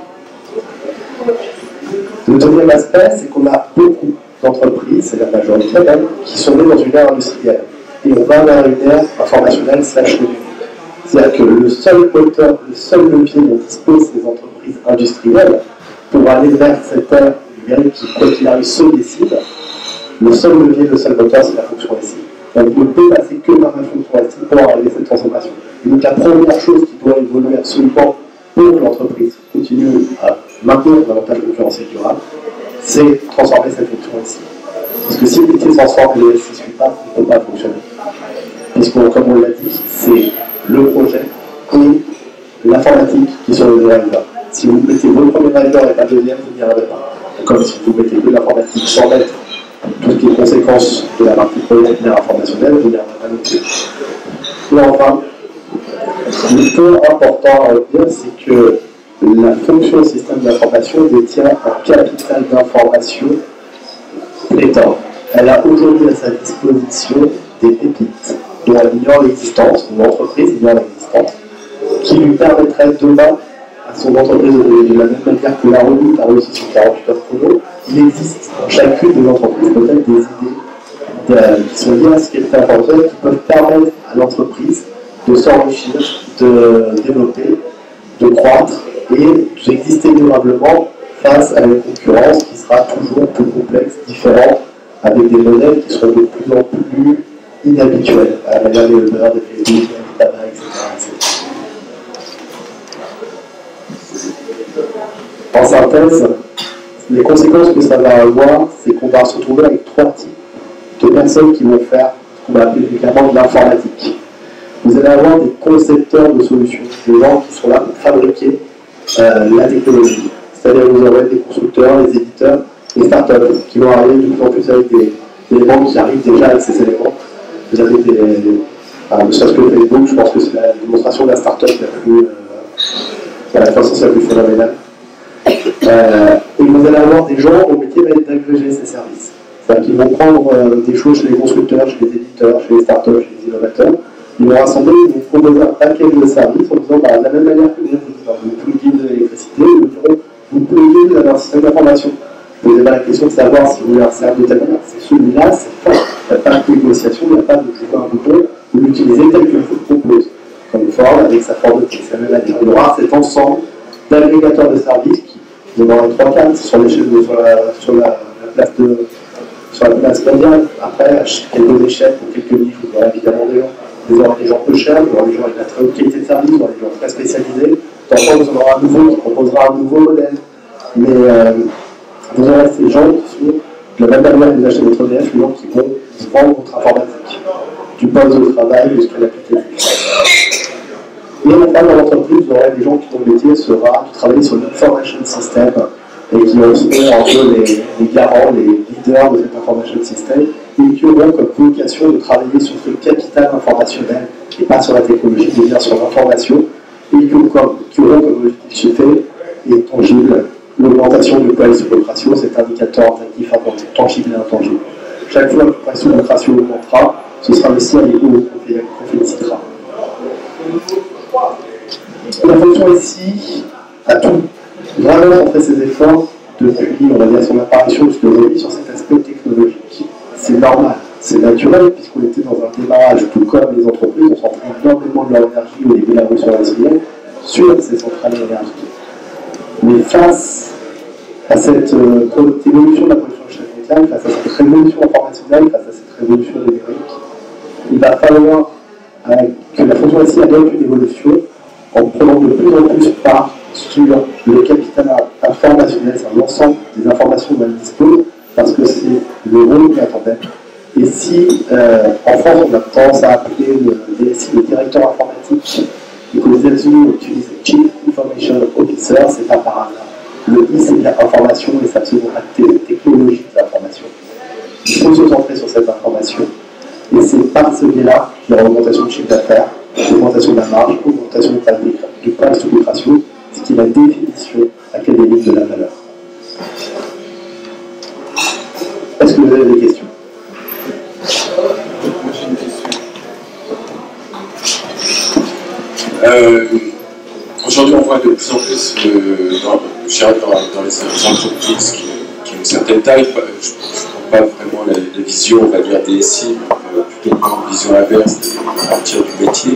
Le deuxième aspect, c'est qu'on a beaucoup d'entreprises, c'est la majorité même, qui sont nées dans une ère industrielle. Et on va vers une ère informationnelle / numérique. C'est-à-dire que le seul moteur, le seul levier dont disposent les entreprises industrielles pour aller vers cette ère numérique qui, quoi qu'il arrive, se décide, Le seul levier, le seul moteur, c'est la fonction SI. On ne peut passer que par la fonction SI pour arriver à cette transformation. Et donc la première chose qui doit évoluer absolument pour que l'entreprise continue à maintenir davantage concurrentiel durable, c'est transformer cette fonction SI. Parce que si le métier se transforme et le SI ne suit pas, il ne peut pas fonctionner. Puisque, comme on l'a dit, c'est le projet et l'informatique qui sont les drivers. Si vous mettez votre premier driver et pas le deuxième, vous n'y arriverez pas. Comme si vous mettez que l'informatique sans mettre toutes les conséquences de la partie prioritaire informationnelle, vous n'y arriverez pas non plus. Et enfin, le point important à retenir, c'est que la fonction système d'information détient un capital d'information pléthore. Elle a aujourd'hui à sa disposition des pépites dont elle ignore l'existence, dont l'entreprise ignore l'existence, qui lui permettrait demain à son entreprise de la même manière que la Redoute a réussi sur 48 heures chrono. Il existe dans chacune des entreprises peut-être des idées qui sont liées à ce capital informationnel qui peuvent permettre à l'entreprise de s'enrichir, de développer, de croître et d'exister durablement face à une concurrence qui sera toujours plus complexe, différente, avec des modèles qui seront de plus en plus inhabituels, à la manière des Uber, des Facebook, des tabac, etc. En synthèse, les conséquences que ça va avoir, c'est qu'on va se retrouver avec trois types de personnes qui vont faire ce qu'on va appeler vulgairement de l'informatique. Vous allez avoir des concepteurs de solutions, des gens qui sont là pour fabriquer la technologie. C'est-à-dire que vous aurez des constructeurs, les éditeurs, les startups qui vont arriver de plus en plus avec des éléments qui arrivent déjà avec ces éléments. Vous avez ne serait-ce que Facebook, je pense que c'est la démonstration de la startup la croissance la plus phénoménale. Et vous allez avoir des gens au métier d'agréger ces services. C'est-à-dire qu'ils vont prendre des choses chez les constructeurs, chez les éditeurs, chez les startups, chez les innovateurs. Ils vont rassembler, ils vont proposer un package de services en disant, de la même manière que vous pluguez de l'électricité, ils vous diront, vous pluguez, vous avez un système d'information. Vous n'avez pas la question de savoir si vous voulez un service de telle manière. C'est celui-là, c'est pas. Il n'y a pas de négociation, il n'y a pas de jouer un bouton, vous l'utilisez tel que je vous le propose. Comme Ford, avec sa Ford T, c'est la même manière. Il y aura cet ensemble d'agrégateurs de services qui, vous en aurez 3-4 sur la place mondiale. Après, quelques échelles pour quelques niches, vous aurez évidemment des gens peu chers, vous aurez des gens avec la très haute qualité de service, vous aurez des gens très spécialisés. De temps en temps, vous en aurez un nouveau qui proposera un nouveau modèle. Mais vous aurez ces gens qui sont, de la même manière que vous achetez votre EDF, les gens qui vont vendre votre informatique, du poste de travail jusqu'à l'application. Et enfin, dans l'entreprise, vous aurez des gens dont le métier sera de travailler sur l'information system et qui seront un peu les garants, les leaders de cet information system et qui auront comme vocation de travailler sur ce capital informationnel et pas sur la technologie, mais bien sur l'information et qui auront comme objectif et tangible l'augmentation du price to book ratio, cet indicateur actif tangible et intangible. Chaque fois que le price to book ratio augmentera, ce sera aussi un niveau qu'on félicitera. La fonction ici a tout vraiment centré ses efforts depuis, on va dire, son apparition jusqu'aujourd'hui sur cet aspect technologique. C'est normal, c'est naturel, puisqu'on était dans un démarrage, tout comme les entreprises, on centrait énormément de leur énergie au début de la révolution industrielle sur ces centrales énergétiques. Mais face à cette évolution de la production mondiale, face à cette révolution informationnelle, face à cette révolution numérique, il va falloir que la fonction ici adopte une évolution en prenant de plus en plus part sur le capital informationnel, c'est l'ensemble des informations dont elle dispose, parce que c'est le rôle qu'on attendait. Et si en France on a tendance à appeler le DSI le directeur informatique, et que les États-Unis utilisent Chief Information Officer, c'est pas par hasard. Le I c'est bien information et c'est absolument la technologie de l'information. Il faut se centrer sur cette information. Et c'est par ce biais-là qu'il y aura augmentation de chiffre d'affaires, augmentation de la marge, augmentation du price to book ratio, ce qui est la définition académique de la valeur. Est-ce que vous avez des questions? J'ai une question. Aujourd'hui, on voit de plus en plus dans les entreprises qui ont une certaine taille, je ne prends pas vraiment la vision, on va dire, DSI, plutôt une vision inverse, à partir du métier,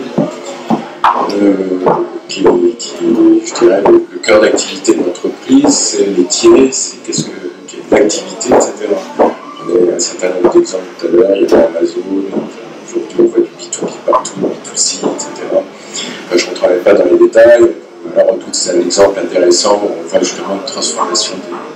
qui je dirais, le cœur d'activité de l'entreprise, c'est le métier, c'est quelle est l'activité, etc. On est un certain nombre d'exemples tout à l'heure, il y avait Amazon, aujourd'hui on voit du B2B partout, B2C, etc. Je ne rentrerai pas dans les détails. La Redoute, c'est un exemple intéressant, on voit justement une transformation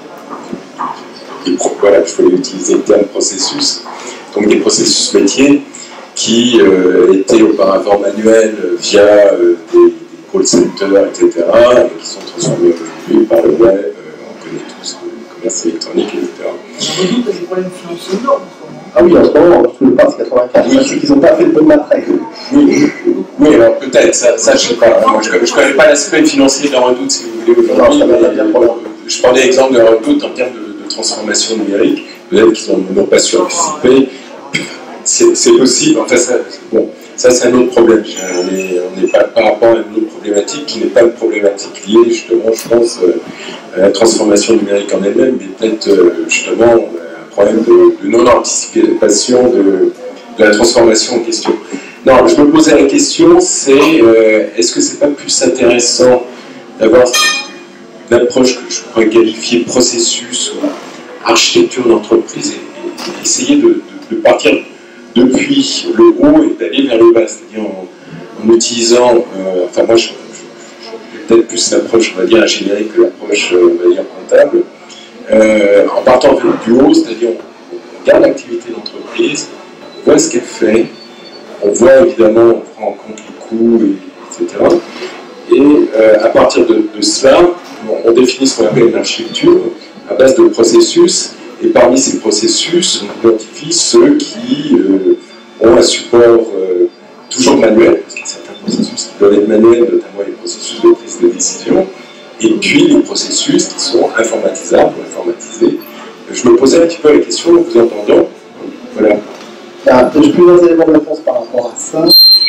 voilà, je voulais utiliser le terme processus, donc des processus métiers qui étaient auparavant manuels via des call centers, etc., et qui sont transformés aujourd'hui par le web, on connaît tous le commerce électronique, etc. J'ai vu que des problèmes financiers énormes en ce moment. Ah oui, en ce moment, je ne passe 84. Oui. Ceux qui n'ont pas fait le bon d'après. Oui, alors peut-être, ça je ne sais pas. Moi, je ne connais pas l'aspect financier de la Redoute, si vous voulez, aujourd'hui. Je prends l'exemple de la Redoute en termes de transformation numérique. Peut-être qu'ils n'ont pas su anticiper. C'est possible. Enfin, ça c'est un autre problème. On n'est pas par rapport à une autre problématique qui n'est pas une problématique liée, justement, je pense, à la transformation numérique en elle-même, mais peut-être, justement, un problème de non-anticipation de la transformation en question. Non, je me posais la question, c'est est-ce que c'est pas plus intéressant d'avoir une approche que je pourrais qualifier processus ou architecture d'entreprise et essayer de partir depuis le haut et d'aller vers le bas, c'est-à-dire en utilisant, enfin moi j'ai peut-être plus l'approche, on va dire, ingénierique que l'approche, on va dire, comptable, en partant du haut, c'est-à-dire on regarde l'activité d'entreprise, on voit ce qu'elle fait, on voit évidemment, on prend en compte les coûts, etc. Et à partir de cela, on définit ce qu'on appelle une architecture à base de processus, et parmi ces processus, on identifie ceux qui ont un support toujours manuel, parce qu'il y a certains processus qui doivent être manuels, notamment les processus de prise de décision, et puis les processus qui sont informatisables ou informatisés. Je me posais un petit peu la question en vous entendant. Voilà. J'ai plusieurs éléments de réponse par rapport à ça.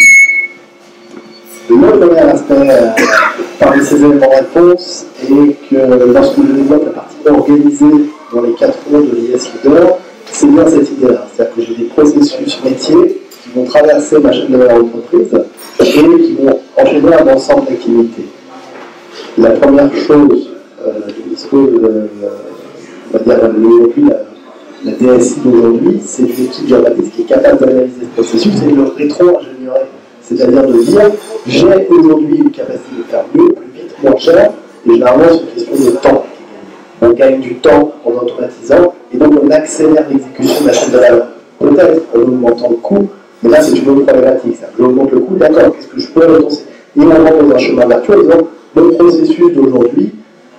Le premier aspect parmi ces éléments de réponse est que lorsque je développe la partie organisée dans les 4 mondes de l'IS Leader, c'est bien cette idée-là. C'est-à-dire que j'ai des processus métiers qui vont traverser ma chaîne de valeur d'entreprise et qui vont enchaîner un ensemble d'activités. La première chose qui dispose, on va dire, la DSI d'aujourd'hui, c'est une équipe géographique qui est capable d'analyser ce processus et de le rétro-ingénierer. C'est-à-dire de dire, j'ai aujourd'hui une capacité de faire mieux, plus vite, moins cher, et généralement c'est une question de temps. On gagne du temps en automatisant, et donc on accélère l'exécution de la chaîne de valeur. Peut-être en augmentant le coût, mais là c'est une autre problématique. J'augmente le coût, d'accord, qu'est-ce que je peux relancer? Et on rentre dans un chemin vertueux en disant, le processus d'aujourd'hui,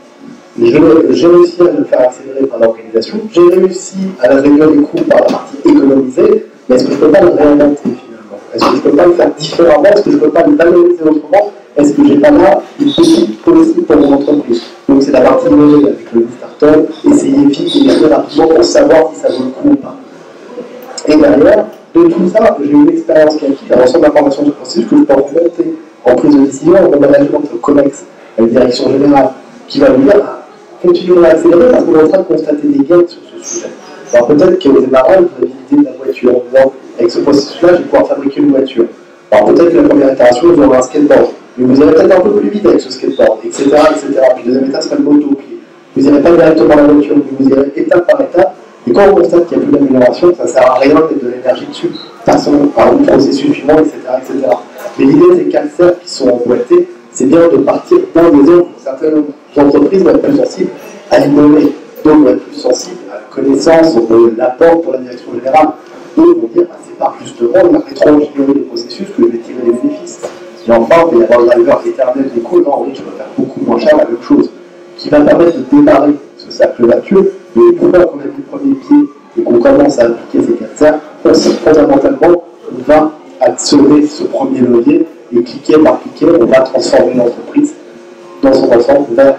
j'ai réussi à le faire accélérer par l'organisation, j'ai réussi à réduire les coûts par la partie économisée, mais est-ce que je ne peux pas le réinventer finalement? Est-ce que je ne peux pas le faire différemment? Est-ce que je ne peux pas le valoriser autrement? Est-ce que je n'ai pas là une petite politique pour mon entreprise? Donc c'est la partie innovée avec le startup, essayer vite et très rapidement pour savoir si ça vaut le coup ou pas. Et derrière, de tout ça, j'ai une expérience qui acquise, un ensemble d'informations de processus que je peux remonter en prise de décision, en management COMEX, à une direction générale, qui va me dire, continuons à accélérer parce qu'on est en train de constater des gains sur ce sujet. Alors peut-être qu'au démarrage, vous avez l'idée de la voiture, en disant, avec ce processus-là, je vais pouvoir fabriquer une voiture. Alors peut-être que la première itération, vous aurez un skateboard, mais vous irez peut-être un peu plus vite avec ce skateboard, etc. Puis le deuxième état sera le moto-pied. Vous n'irez pas directement à la voiture, mais vous irez étape par étape. Et quand on constate qu'il n'y a plus d'amélioration, ça ne sert à rien d'être de l'énergie dessus, passons par le processus suivant, etc. Mais l'idée, c'est qu'à certes qui sont emboîtés, c'est bien de partir dans des zones où certaines entreprises vont être plus sensibles à l'innover, d'autres vont être plus sensibles à la connaissance, au l'apport pour la direction générale. D'autres vont dire, c'est par justement la rétro-ingénierie des processus que je vais tirer les bénéfices. Et enfin, il va y avoir le driver éternel des coûts, non, oui, je peux faire beaucoup moins cher la même chose, qui va permettre de démarrer ce cercle vertueux, mais une fois qu'on a mis le premier pied et qu'on commence à appliquer ces 4 cercles, fondamentalement, on va accélérer ce premier levier et cliquer par cliquer, on va transformer l'entreprise dans son ensemble vers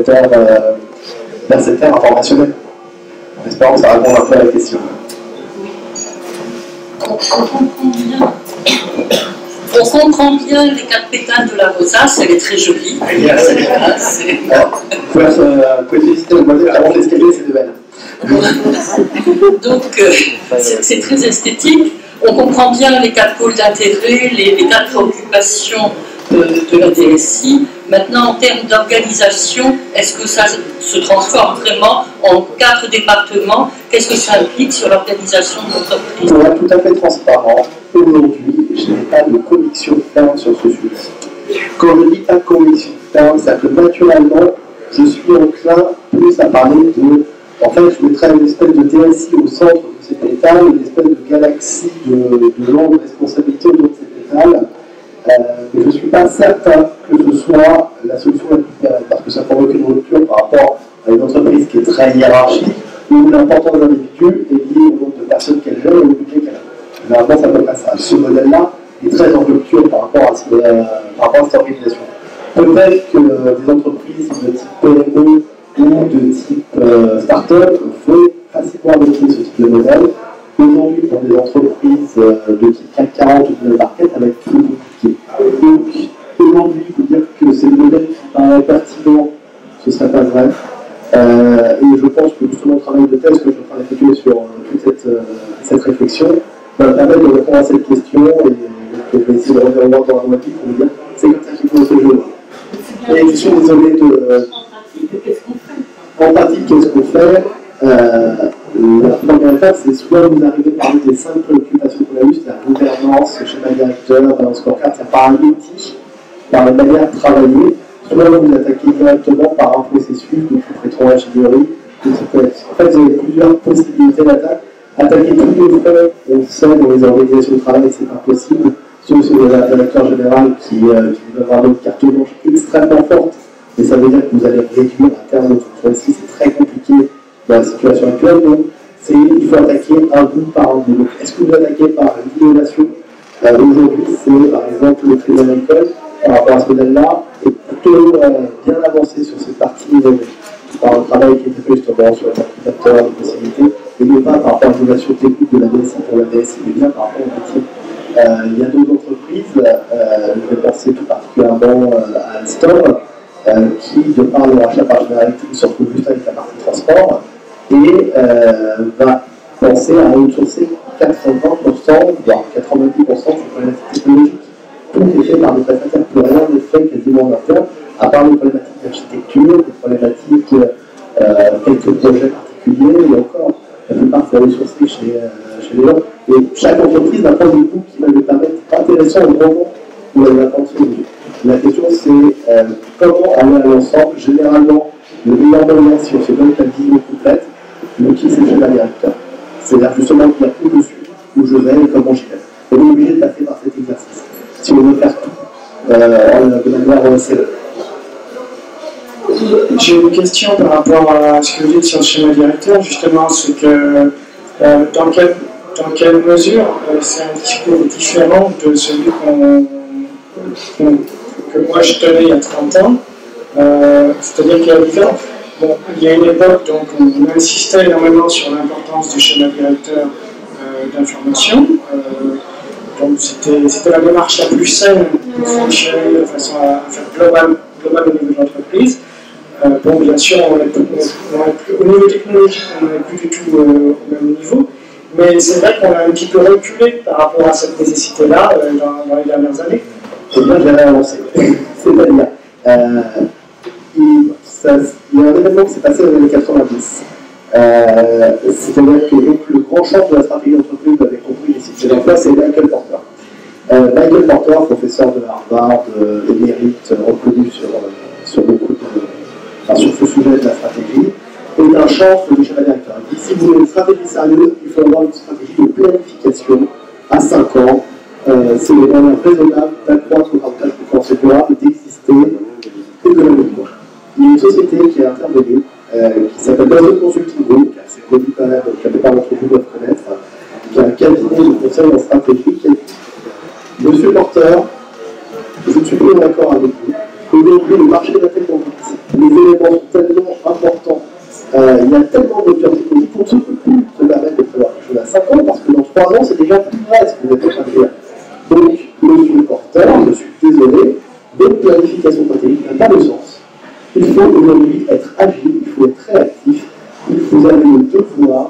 cette ère informationnelle. En espérant que ça répond un peu à la question. On comprend bien les 4 pétales de la rosace, elle est très jolie. Vous pouvez féliciter le modèle avant l'escalier, c'est de belle. Donc, c'est très esthétique. On comprend bien les 4 pôles d'intérêt, les 4 préoccupations de la DSI. Maintenant, en termes d'organisation, est-ce que ça se transforme vraiment en 4 départements? Qu'est-ce que ça implique sur l'organisation de l'entreprise? Pour être tout à fait transparent, aujourd'hui, je n'ai pas de conviction ferme sur ce sujet. Quand je dis pas de conviction ferme, c'est que naturellement, je suis enclin plus à parler de... En fait, je mettrais une espèce de DSI au centre de cet état, une espèce de galaxie de longues responsabilités autour de cet état. Mais je ne suis pas certain que ce soit la solution la plus pérenne, parce que ça provoque une rupture par rapport à une entreprise qui est très hiérarchique, où l'importance de l'individu est liée au nombre de personnes qu'elle gère et au budget qu'elle a. Généralement, ça ne peut pas ça. Ce modèle-là est très en rupture par rapport à cette organisation. Peut-être que des entreprises de type PME ou de type start-up vont facilement adopter ce type de modèle. Aujourd'hui, pour des entreprises de type CAC 40 ou de market, ça va être plus compliqué. Donc, aujourd'hui, vous dire que c'est le modèle qui paraît pertinent, ce ne serait pas vrai. Et je pense que justement le travail de thèse que je suis en train d'effectuer sur toute cette réflexion va me permettre de répondre à cette question et je vais essayer de revenir dans un mois pour vous dire c'est comme ça qu'il faut se jouer. Et je suis désolé de... En pratique, qu'est-ce qu'on fait? La première étape, c'est soit vous arrivez parmi les 5 préoccupations qu'on a eues, c'est la gouvernance, le schéma directeur, balance scorecard, c'est par un outil, par une manière de travailler, soit vous attaquez directement par un processus de rétro-ingénierie, en fait, vous avez plusieurs possibilités d'attaque. Attaquer tous les frais, on sait dans les organisations de travail, c'est pas possible, sauf si vous avez un directeur général qui va avoir une carte blanche extrêmement forte. Et ça veut dire que vous allez réduire à terme votre fonds. Ici, c'est très compliqué dans la situation actuelle. Donc, il faut attaquer un bout par un bout. Est-ce que vous attaquez par l'innovation? Aujourd'hui, c'est par exemple le Crédit Agricole, par rapport à ce modèle-là, est plutôt bien avancé sur cette partie innovée, par le travail qui est fait justement sur les indicateurs, les possibilités, et non pas par rapport à l'innovation technique de la DSI pour la DSI, mais bien par rapport au métier. Il y a d'autres entreprises, je vais penser tout particulièrement à Alstom, qui, de par le rachat par Généralité, se retrouve juste avec la partie transport et va penser à outsourcer 80%, voire 90% de ses problématiques technologiques. Tout est fait par des prestataires, plus rien n'est fait quasiment en interne, à part les problématiques d'architecture, des problématiques, quelques projets particuliers, et encore, la plupart c'est ressourcé chez les gens. Et chaque entreprise va prendre des coûts qui va lui permettre intéressant au moment où elle va prendre son budget. La question c'est comment aller à l'ensemble. Généralement, le meilleur moyen, si on se donne la vision complète, l'outil c'est le schéma directeur. C'est-à-dire justement dire où je suis, où je vais et comment j'y vais. On est obligé de passer par cet exercice. Si on veut faire tout de manière sérieuse. J'ai une question par rapport à ce que vous dites sur le schéma directeur. Justement, c'est que dans quelle mesure c'est un discours différent de celui que moi je tenais il y a 30 ans. C'est-à-dire qu'il y a une différence. Bon, il y a une époque donc, où on insistait énormément sur l'importance du schéma directeur d'information. Donc c'était la démarche la plus saine de fonctionner de façon à faire global au niveau de l'entreprise. Bon, bien sûr, au niveau technologique, on n'est plus du tout au même niveau. Mais c'est vrai qu'on a un petit peu reculé par rapport à cette nécessité-là dans les dernières années. C'est bien que j'avais avancé. C'est-à-dire, il y a un événement qui s'est passé dans les années 90. C'est-à-dire que donc, le grand champ de la stratégie d'entreprise, vous avez compris ici, c'est Michael Porter. Michael Porter, professeur de Harvard, émérite, reconnu sur beaucoup sur ce sujet de la stratégie, est un champ du schéma directeur. Il dit si vous voulez une stratégie sérieuse, il faut avoir une stratégie de planification à 5 ans. C'est le moyen raisonnable d'accroître l'avantage de force durable, d'exister et de l'améliorer. Il y a une société qui est intervenue, qui s'appelle Boston Consulting Group, qui est assez connue quand même, que la plupart d'entre vous doivent connaître, qui a un cabinet de conseil en stratégie qui a dit Monsieur Porter, je ne suis pas d'accord avec vous. Aujourd'hui, le marché de la technologie, les éléments sont tellement importants, il y a tellement d'auteurs technologiques qu'on ne peut plus se permettre de prévoir quelque chose à 5 ans, parce que dans 3 ans, c'est déjà plus vrai ce que vous êtes en train de faire. Donc, Monsieur Porter, je suis désolé, votre planification stratégique n'a pas de sens. Il faut aujourd'hui être agile, il faut être réactif, vous avez le devoir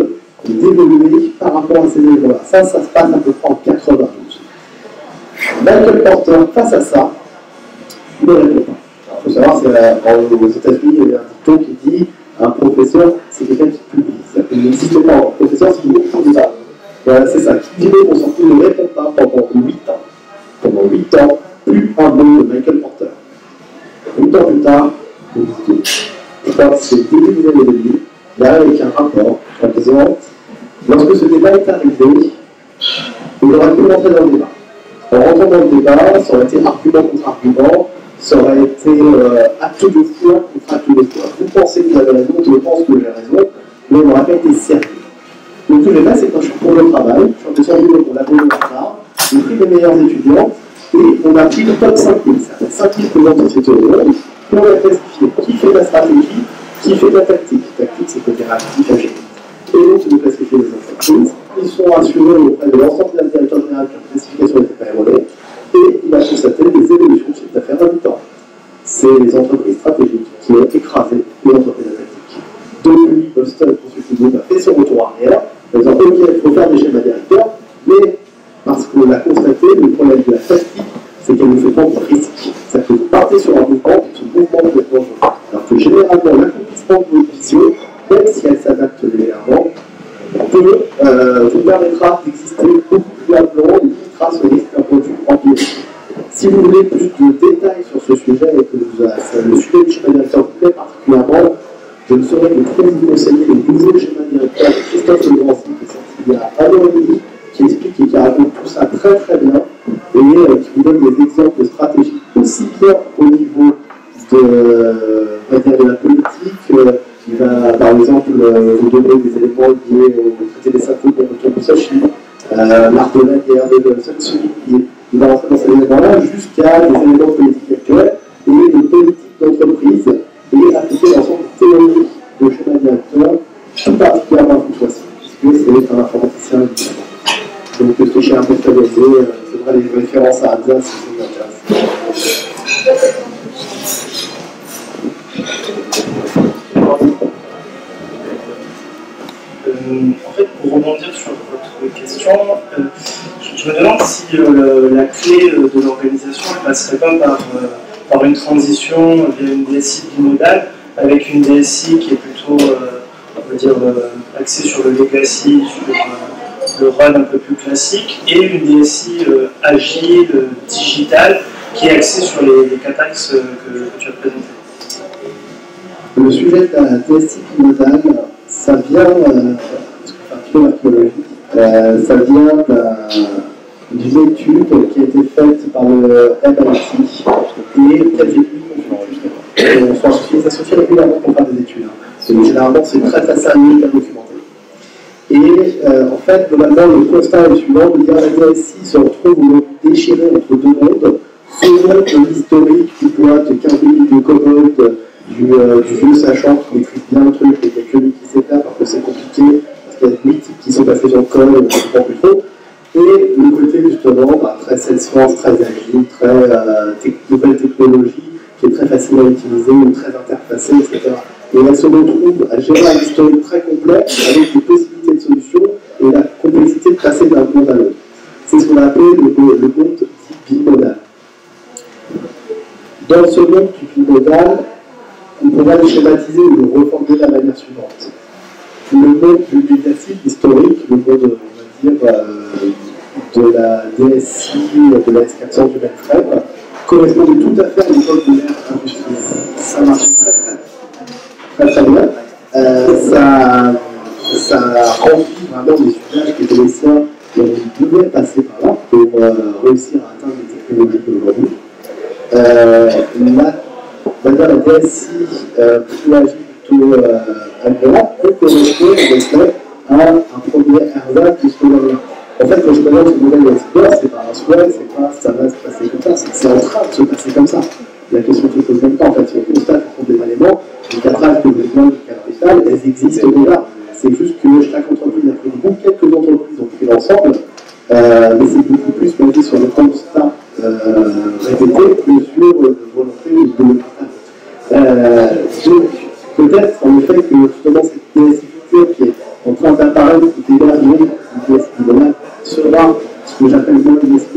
d'évoluer par rapport à ces éléments-là. Ça se passe à peu près en 92. Michael Porter, face à ça, ne répond pas. Il faut savoir, aux États-Unis, il y a un dicton qui dit un professeur, c'est quelqu'un qui publie. C'est-à-dire qu'il n'existe pas un professeur, c'est qu'il n'écoute pas. Voilà, c'est ça. Qui dit qu'on s'en fout, ne répond pas pendant 8 ans. Pendant 8 ans, plus un mot de Michael Porter. 8 ans plus tard, je crois que c'est le début des années 2000, il arrive avec un rapport en disant lorsque ce débat est arrivé, il aurait pu rentrer dans le débat. En rentrant dans le débat, ça aurait été argument contre argument, ça aurait été acte de foi contre acte de foi. Vous pensez que vous avez raison, je pense que j'ai raison, mais on n'aurait pas été sérieux. Donc, ce que j'ai fait, c'est quand je suis pour le travail, je suis descendu pour la bonne retard, j'ai pris les meilleurs étudiants et on a pris le top 5000. Ça fait 5000 présents de société au monde, et on a classifié qui fait la stratégie, qui fait la tactique. Tactique, c'est côté réactif, agile. Et donc, c'est de classifier les entreprises. Ils sont assurés auprès de l'ensemble de la directeur général que la classification n'était pas erronée, et il a constaté des évolutions de chiffre d'affaires à 8 ans. C'est les entreprises stratégiques qui ont écrasé les entreprises tactiques. Depuis, Boston Consulting Group a fait son retour arrière, en disant ok, il faut faire des schémas directeurs, mais parce qu'on l'a constaté, le problème de la tactique, c'est qu'elle ne fait pas de risque. C'est-à-dire que vous partez sur un mouvement, et ce mouvement peut être dangereux. Alors que généralement, l'accomplissement de votre vision, même si elle s'adapte légèrement, vous permettra d'exister beaucoup plus amplement et limitera ce risque d'un point de vue empirique. Si vous voulez plus de détails sur ce sujet et que le sujet du schéma directeur vous plaît particulièrement, je ne saurais que trop vous conseiller le nouveau schéma directeur de Christophe Legrancy qui est sorti il y a 1 an et demi, qui explique et qui raconte tout ça très très bien et qui vous donne des exemples stratégiques aussi bien au niveau de la politique. Il va, par exemple, vous donner des éléments liés au traité des symphonies de Tomosashi, l'art de la guerre de Sun Tzu. Il va rentrer dans ces éléments-là jusqu'à des éléments politiques actuels et de politique d'entreprise et appliquer l'ensemble de théories de schéma directeur, tout particulièrement à Foucault, puisque c'est un informaticien évidemment. Donc, ce que j'ai un peu stabilisé, c'est vrai, les références à Alsace, si ça vous intéresse. En fait, pour rebondir sur votre question, je me demande si la clé de l'organisation ne passerait pas par une transition via une DSI bimodale, avec une DSI qui est plutôt, on va dire, axée sur le legacy, sur le run un peu plus classique, et une DSI agile, digitale, qui est axée sur les 4 axes que tu as présentés. Le sujet de la DSI bimodale, ça vient, ça vient d'une étude qui a été faite par le MIT et peut-être on s'associe régulièrement pour faire des études. Généralement, c'est très facilement bien documenté. Et en fait, globalement, le constat est le suivant, la DSI se retrouve déchirée entre deux mondes, ce monde de l'historique du boîte de 15 minutes de commode, du vieux sachant qui maîtrise bien le truc et qu'il n'y a que lui qui sait faire parce que c'est compliqué, parce qu'il y a des mythiques qui sont passés sur le col et on ne comprend plus trop. Et le côté justement très Salesforce, très agile, très nouvelle technologie, qui est très facile à utiliser, ou très interfacée, etc. Et elle se retrouve à gérer un historique très complexe avec des possibilités de solutions et la complexité de passer d'un monde à l'autre. C'est ce qu'on appelle le monde dit bimodal. Dans ce monde du bimodal, on pourrait le schématiser ou le reformuler de la manière suivante. Le monde du legacy historique, le monde, on va dire, de la DSI, de la S400 du mainframe, correspondait tout à fait à l'époque de l'ère industrielle. Ça marchait très bien. Ça remplit vraiment des usages qui étaient les siens et on devait passer par là pour réussir à atteindre les technologies d'aujourd'hui. La DSI plutôt agile, plutôt agréable, peut correspondre en effet à un premier AirZap qui se modèle. En fait, quand je présente ce modèle d'expert, c'est pas un souhait, c'est pas ça va se passer comme ça, c'est en train de se passer comme ça. La question qui se pose même pas, en fait, si on constate complément, les 4 axes de besoin du capital, elles existent déjà. C'est juste que chaque entreprise a pris des bons, quelques entreprises ont pris l'ensemble, mais c'est beaucoup plus basé sur le constat répété que sur volonté de le partage. Donc, peut-être en effet que justement cette DSI future qui est en train d'apparaître, qui est derrière une DSI globale, sera ce que j'appelle moi une DSI, la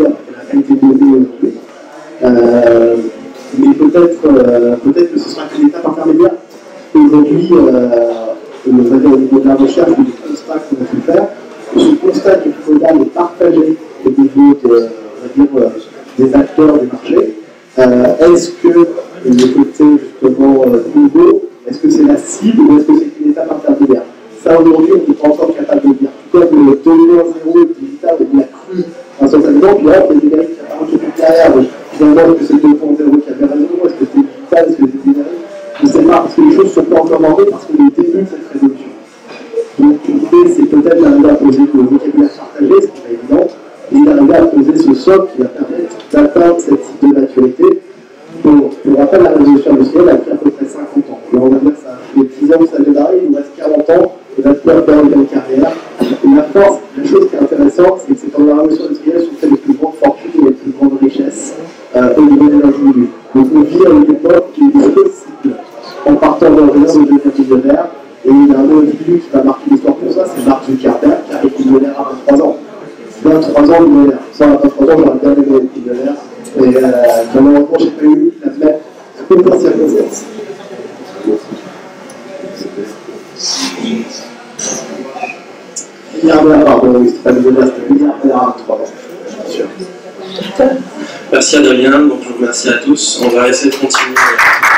qualité de données aujourd'hui. Mais peut-être que ce sera qu'une étape intermédiaire. Aujourd'hui, on va dire au niveau de la recherche, du constat qu'on a pu faire, ce constat multimodal est partagé au niveau des acteurs du marché. Est-ce que le côté justement nouveau, est-ce que c'est la cible ou est-ce que c'est une étape intermédiaire? Ça aujourd'hui, on n'est pas encore capable de le dire. Tout comme le 2.0 digital, on a cru un certain exemple, puis là, il y a des numériques qui apparaissent un peu plus derrière. Finalement, est-ce que c'est le 2.0 qui avait raison? Est-ce que c'est digital? Est-ce que c'est numérique? Je ne sais pas, parce que les choses ne sont pas encore demandées parce qu'on est au début de cette révolution. Donc l'idée, c'est peut-être d'arriver à poser le vocabulaire partagé, ce qui est évident, et d'arriver à poser ce socle qui va permettre d'atteindre cette type de maturité. Pour rappel, la révolution industrielle a pris à peu près 50 ans. Là, on va dire que ça fait 10 ans que ça vient d'arriver, il nous reste 40 ans, on va pouvoir faire une carrière. Et la force, la chose qui est intéressante, c'est que c'est pendant la révolution industrielle qu'on fait les plus grandes fortunes et les plus grandes richesses au niveau des individus. Donc on vit à une époque qui est possible, en partant d'un réseau de millionnaires, et il y a un individu qui va marquer l'histoire pour ça, c'est Mark Zuckerberg, qui arrive millionnaire à 23 ans. 23 ans millionnaire. Ça, à 23 ans, j'aurais bien aimé être millionnaire. Et malheureusement, j'ai pas eu la même circonstance. Milliardaire, pardon, oui, c'est pas millionnaire, c'était milliardaire à 3 ans. Bien sûr. Merci Adrien, donc je vous remercie à tous. On va essayer de continuer.